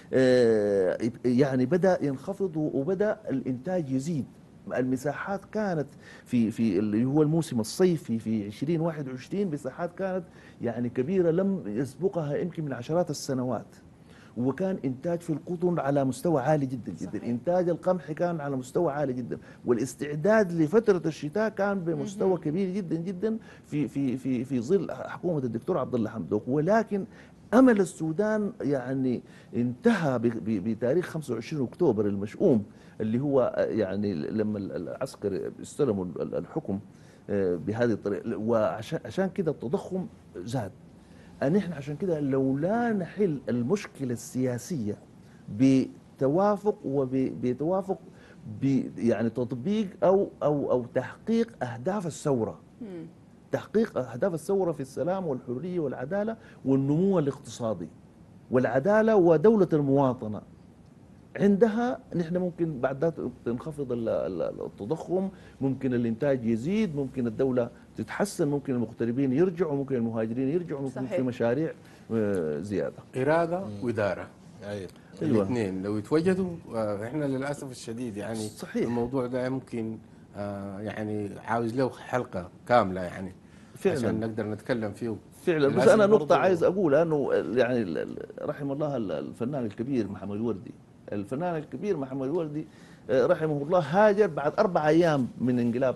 يعني بدأ ينخفض وبدأ الإنتاج يزيد. المساحات كانت في اللي هو الموسم الصيفي في 2021 مساحات كانت يعني كبيرة لم يسبقها يمكن من عشرات السنوات، وكان إنتاج في القطن على مستوى عالي جدا جدا. صحيح. إنتاج القمح كان على مستوى عالي جدا، والاستعداد لفترة الشتاء كان بمستوى كبير جدا جدا في ظل حكومة الدكتور عبد الله حمدوك. ولكن أمل السودان يعني انتهى بتاريخ 25 أكتوبر المشؤوم، اللي هو يعني لما العسكر استلموا الحكم بهذه الطريقة، وعشان كده التضخم زاد. نحن عشان كده لو لا نحل المشكلة السياسية بتوافق وبتوافق يعني تطبيق أو تحقيق أهداف الثورة، تحقيق أهداف الثورة في السلام والحرية والعدالة والنمو الاقتصادي والعدالة ودولة المواطنة، عندها نحن ممكن بعد ذلك تنخفض التضخم، ممكن الانتاج يزيد، ممكن الدولة تتحسن، ممكن المغتربين يرجعوا، ممكن المهاجرين يرجعوا، ممكن في مشاريع زيادة. إرادة وإدارة. أيوة. الاثنين لو يتوجدوا احنا للأسف الشديد يعني صحيح. الموضوع ده ممكن يعني عاوز له حلقة كاملة يعني فعلا عشان نقدر نتكلم فيه فعلا. بس أنا نقطة عايز أقولها أنه يعني رحم الله الفنان الكبير محمد الوردي، الفنان الكبير محمد الوردي رحمه الله هاجر بعد 4 أيام من انقلاب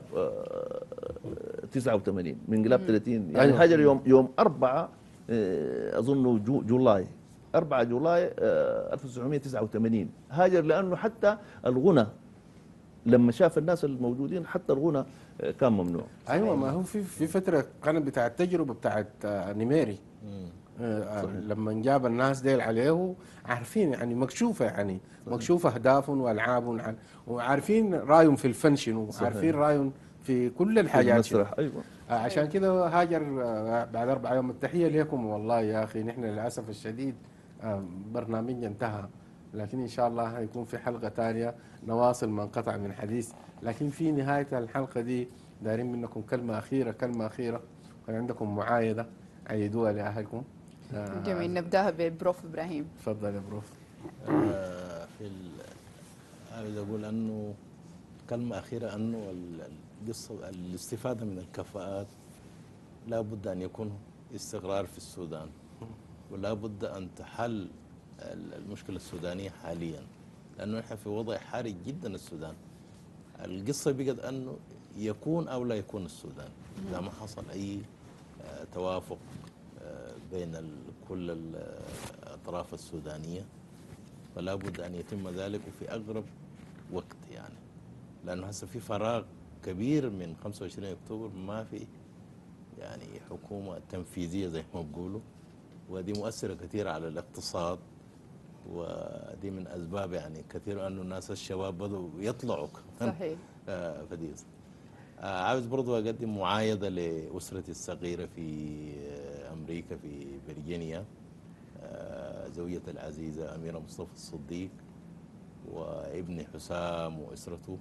89، من انقلاب 30 يعني. أيوة. هاجر يوم 4 أظنه جولاي 4 جولاي 1989 هاجر، لأنه حتى الغنى لما شاف الناس الموجودين حتى الغنى كان ممنوع. ايوه ما هو في فتره كانت بتاعت التجربه بتاعت نيميري لما جاب الناس ديل عليه عارفين يعني مكشوفه يعني صحيح. مكشوفه اهدافهم والعابهم وعارفين رايهم في الفن شنو، عارفين رايهم في كل الحاجات شنو. أيوة. عشان كده هاجر بعد 4 أيام. التحيه لكم والله يا اخي. نحن للاسف الشديد برنامجنا انتهى، لكن إن شاء الله هيكون في حلقة تانية نواصل ما انقطع من حديث. لكن في نهاية الحلقة دي دارين منكم كلمة أخيرة، كلمة أخيرة، كان عندكم معايدة عيدوها لأهلكم. جميل. نبدأها ببروف إبراهيم. تفضل يا بروف. عايز أقول أنه كلمة أخيرة أنه القصة الاستفادة من الكفاءات لا بد أن يكون استقرار في السودان، ولا بد أن تحل المشكلة السودانية حاليا، لأنه نحن في وضع حرج جدا. السودان القصة بقت أنه يكون أو لا يكون السودان إذا ما حصل أي توافق بين كل الأطراف السودانية، فلا بد أن يتم ذلك وفي أقرب وقت يعني، لأنه هسه في فراغ كبير من 25 أكتوبر، ما في يعني حكومة تنفيذية زي ما بيقولوا، ودي مؤثرة كثير على الاقتصاد، ودي من أسباب يعني كثير أنه الناس الشباب بدوا يطلعوا صحيح. فديز عاوز برضو أقدم معايدة لأسرتي الصغيرة في أمريكا في فيرجينيا، زوجتي العزيزة أميرة مصطفى الصديق، وابني حسام وأسرته،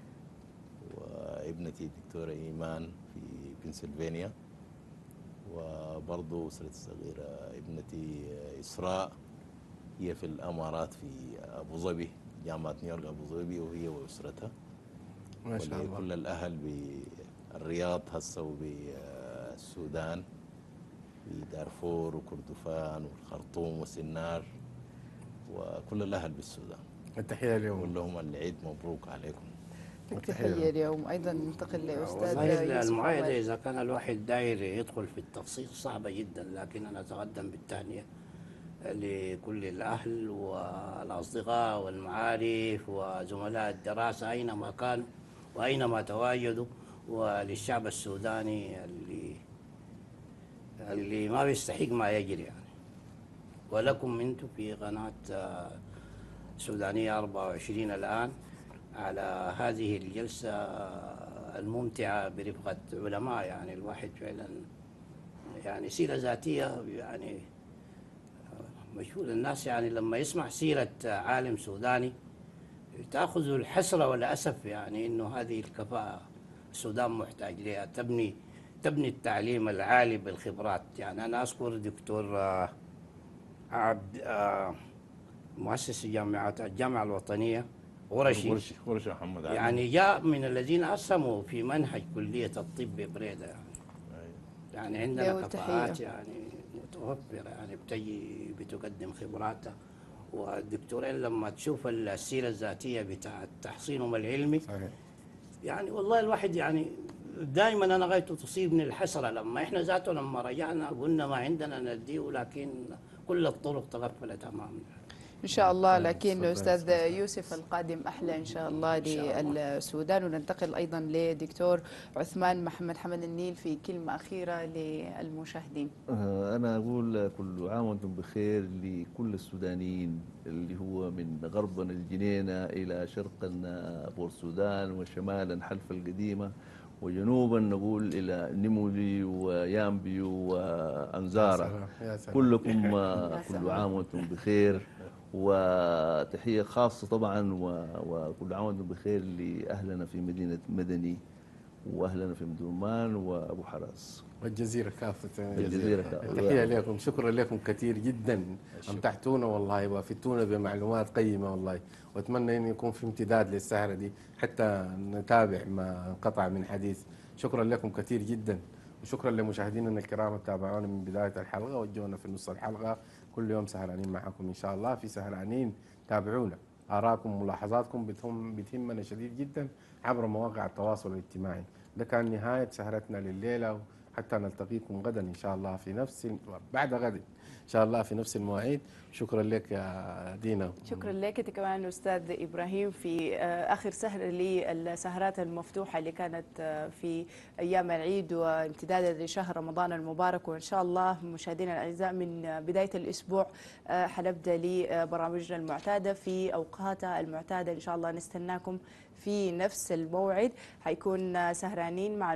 وابنتي الدكتورة إيمان في بنسلفانيا، وبرضو أسرتي الصغيرة ابنتي إسراء هي في الامارات في ابو ظبي، جامعه نيويورك ابو ظبي، وهي واسرتها. ما شاء الله. ولكل الاهل بالرياض هسه وبالسودان، في دارفور وكردفان والخرطوم وسنار، وكل الاهل بالسودان. التحيه اليوم. نقول لهم العيد مبروك عليكم. تحية اليوم. أيضا ننتقل لأستاذ والله يوسف المعايدة عمر. إذا كان الواحد داير يدخل في التفصيل صعبة جدا، لكن أنا أتقدم بالتهنئة لكل الأهل والأصدقاء والمعارف وزملاء الدراسة أينما كانوا وأينما تواجدوا، وللشعب السوداني اللي ما بيستحق ما يجري يعني. ولكم أنتم في قناة سودانية 24 الآن على هذه الجلسة الممتعة برفقة علماء، يعني الواحد فعلا يعني سيرة ذاتية، يعني مشهور الناس يعني لما يسمع سيرة عالم سوداني تأخذ الحسرة والأسف، يعني إنه هذه الكفاءة السودان محتاج لها، تبني التعليم العالي بالخبرات. يعني أنا أذكر دكتور عبد مؤسس الجامعة الوطنية غرشي غرشي محمد علي، يعني جاء من الذين أسهموا في منهج كلية الطب ببريدة يعني. يعني عندنا له كفاءات التحية. يعني متوفرة، يعني بتقدم خبراتها. والدكتورين لما تشوف السيرة الذاتية بتاعت تحصينهم العلمي صحيح. يعني والله الواحد يعني دائما أنا غايته تصيبني الحسرة لما إحنا ذاته لما رجعنا قلنا ما عندنا نديه، لكن كل الطرق تغفلت أمامنا. إن شاء الله. تفضل، لكن تفضل، أستاذ تفضل. يوسف القادم أحلى إن شاء الله شاء الله. للسودان. وننتقل أيضا لدكتور عثمان محمد حمد النيل في كلمة أخيرة للمشاهدين. أنا أقول كل عام وأنتم بخير لكل السودانيين، اللي هو من غربنا الجنينة إلى شرقنا بورسودان، وشمالا حلف القديمة، وجنوبا نقول إلى نيمولي ويامبيو وأنزارة. يا سلام. كلكم سلام. كل عام وأنتم بخير. وتحية خاصة طبعا وكل عام وأنتم بخير لأهلنا في مدينة مدني، وأهلنا في مدرمان وأبو حراس والجزيرة كافة. الجزيرة كافة. تحية لكم، شكرا لكم كثير جدا، أمتعتونا والله وافدتونا بمعلومات قيمة والله. وأتمنى أن يكون في امتداد للسهرة دي حتى نتابع ما انقطع من حديث. شكرا لكم كثير جدا، وشكرا لمشاهدينا الكرام تابعونا من بداية الحلقة وجونا في نص الحلقة. كل يوم سهرانين معكم إن شاء الله، في سهرانين تابعونا. آراءكم وملاحظاتكم بتهمنا شديد جدا عبر مواقع التواصل الاجتماعي. ده كان نهاية سهرتنا لليلة، حتى نلتقيكم غدا إن شاء الله في بعد غد إن شاء الله في نفس المواعيد. شكرا لك يا دينا. شكرا لك انت كمان استاذ ابراهيم في اخر سهره للسهرات المفتوحه اللي كانت في ايام العيد وامتدادا لشهر رمضان المبارك. وان شاء الله مشاهدينا الاعزاء من بدايه الاسبوع حنبدا لبرامجنا المعتاده في اوقاتها المعتاده. ان شاء الله نستناكم في نفس الموعد. حيكون سهرانين مع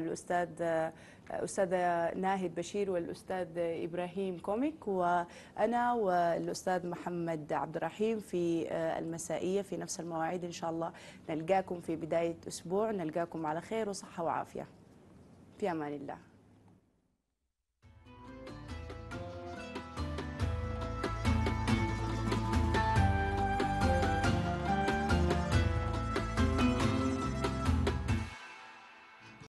أستاذة ناهد بشير والأستاذ إبراهيم كوميك، وأنا والأستاذ محمد عبد الرحيم في المسائية في نفس المواعيد. إن شاء الله نلقاكم في بداية أسبوع، نلقاكم على خير وصحة وعافية. في أمان الله.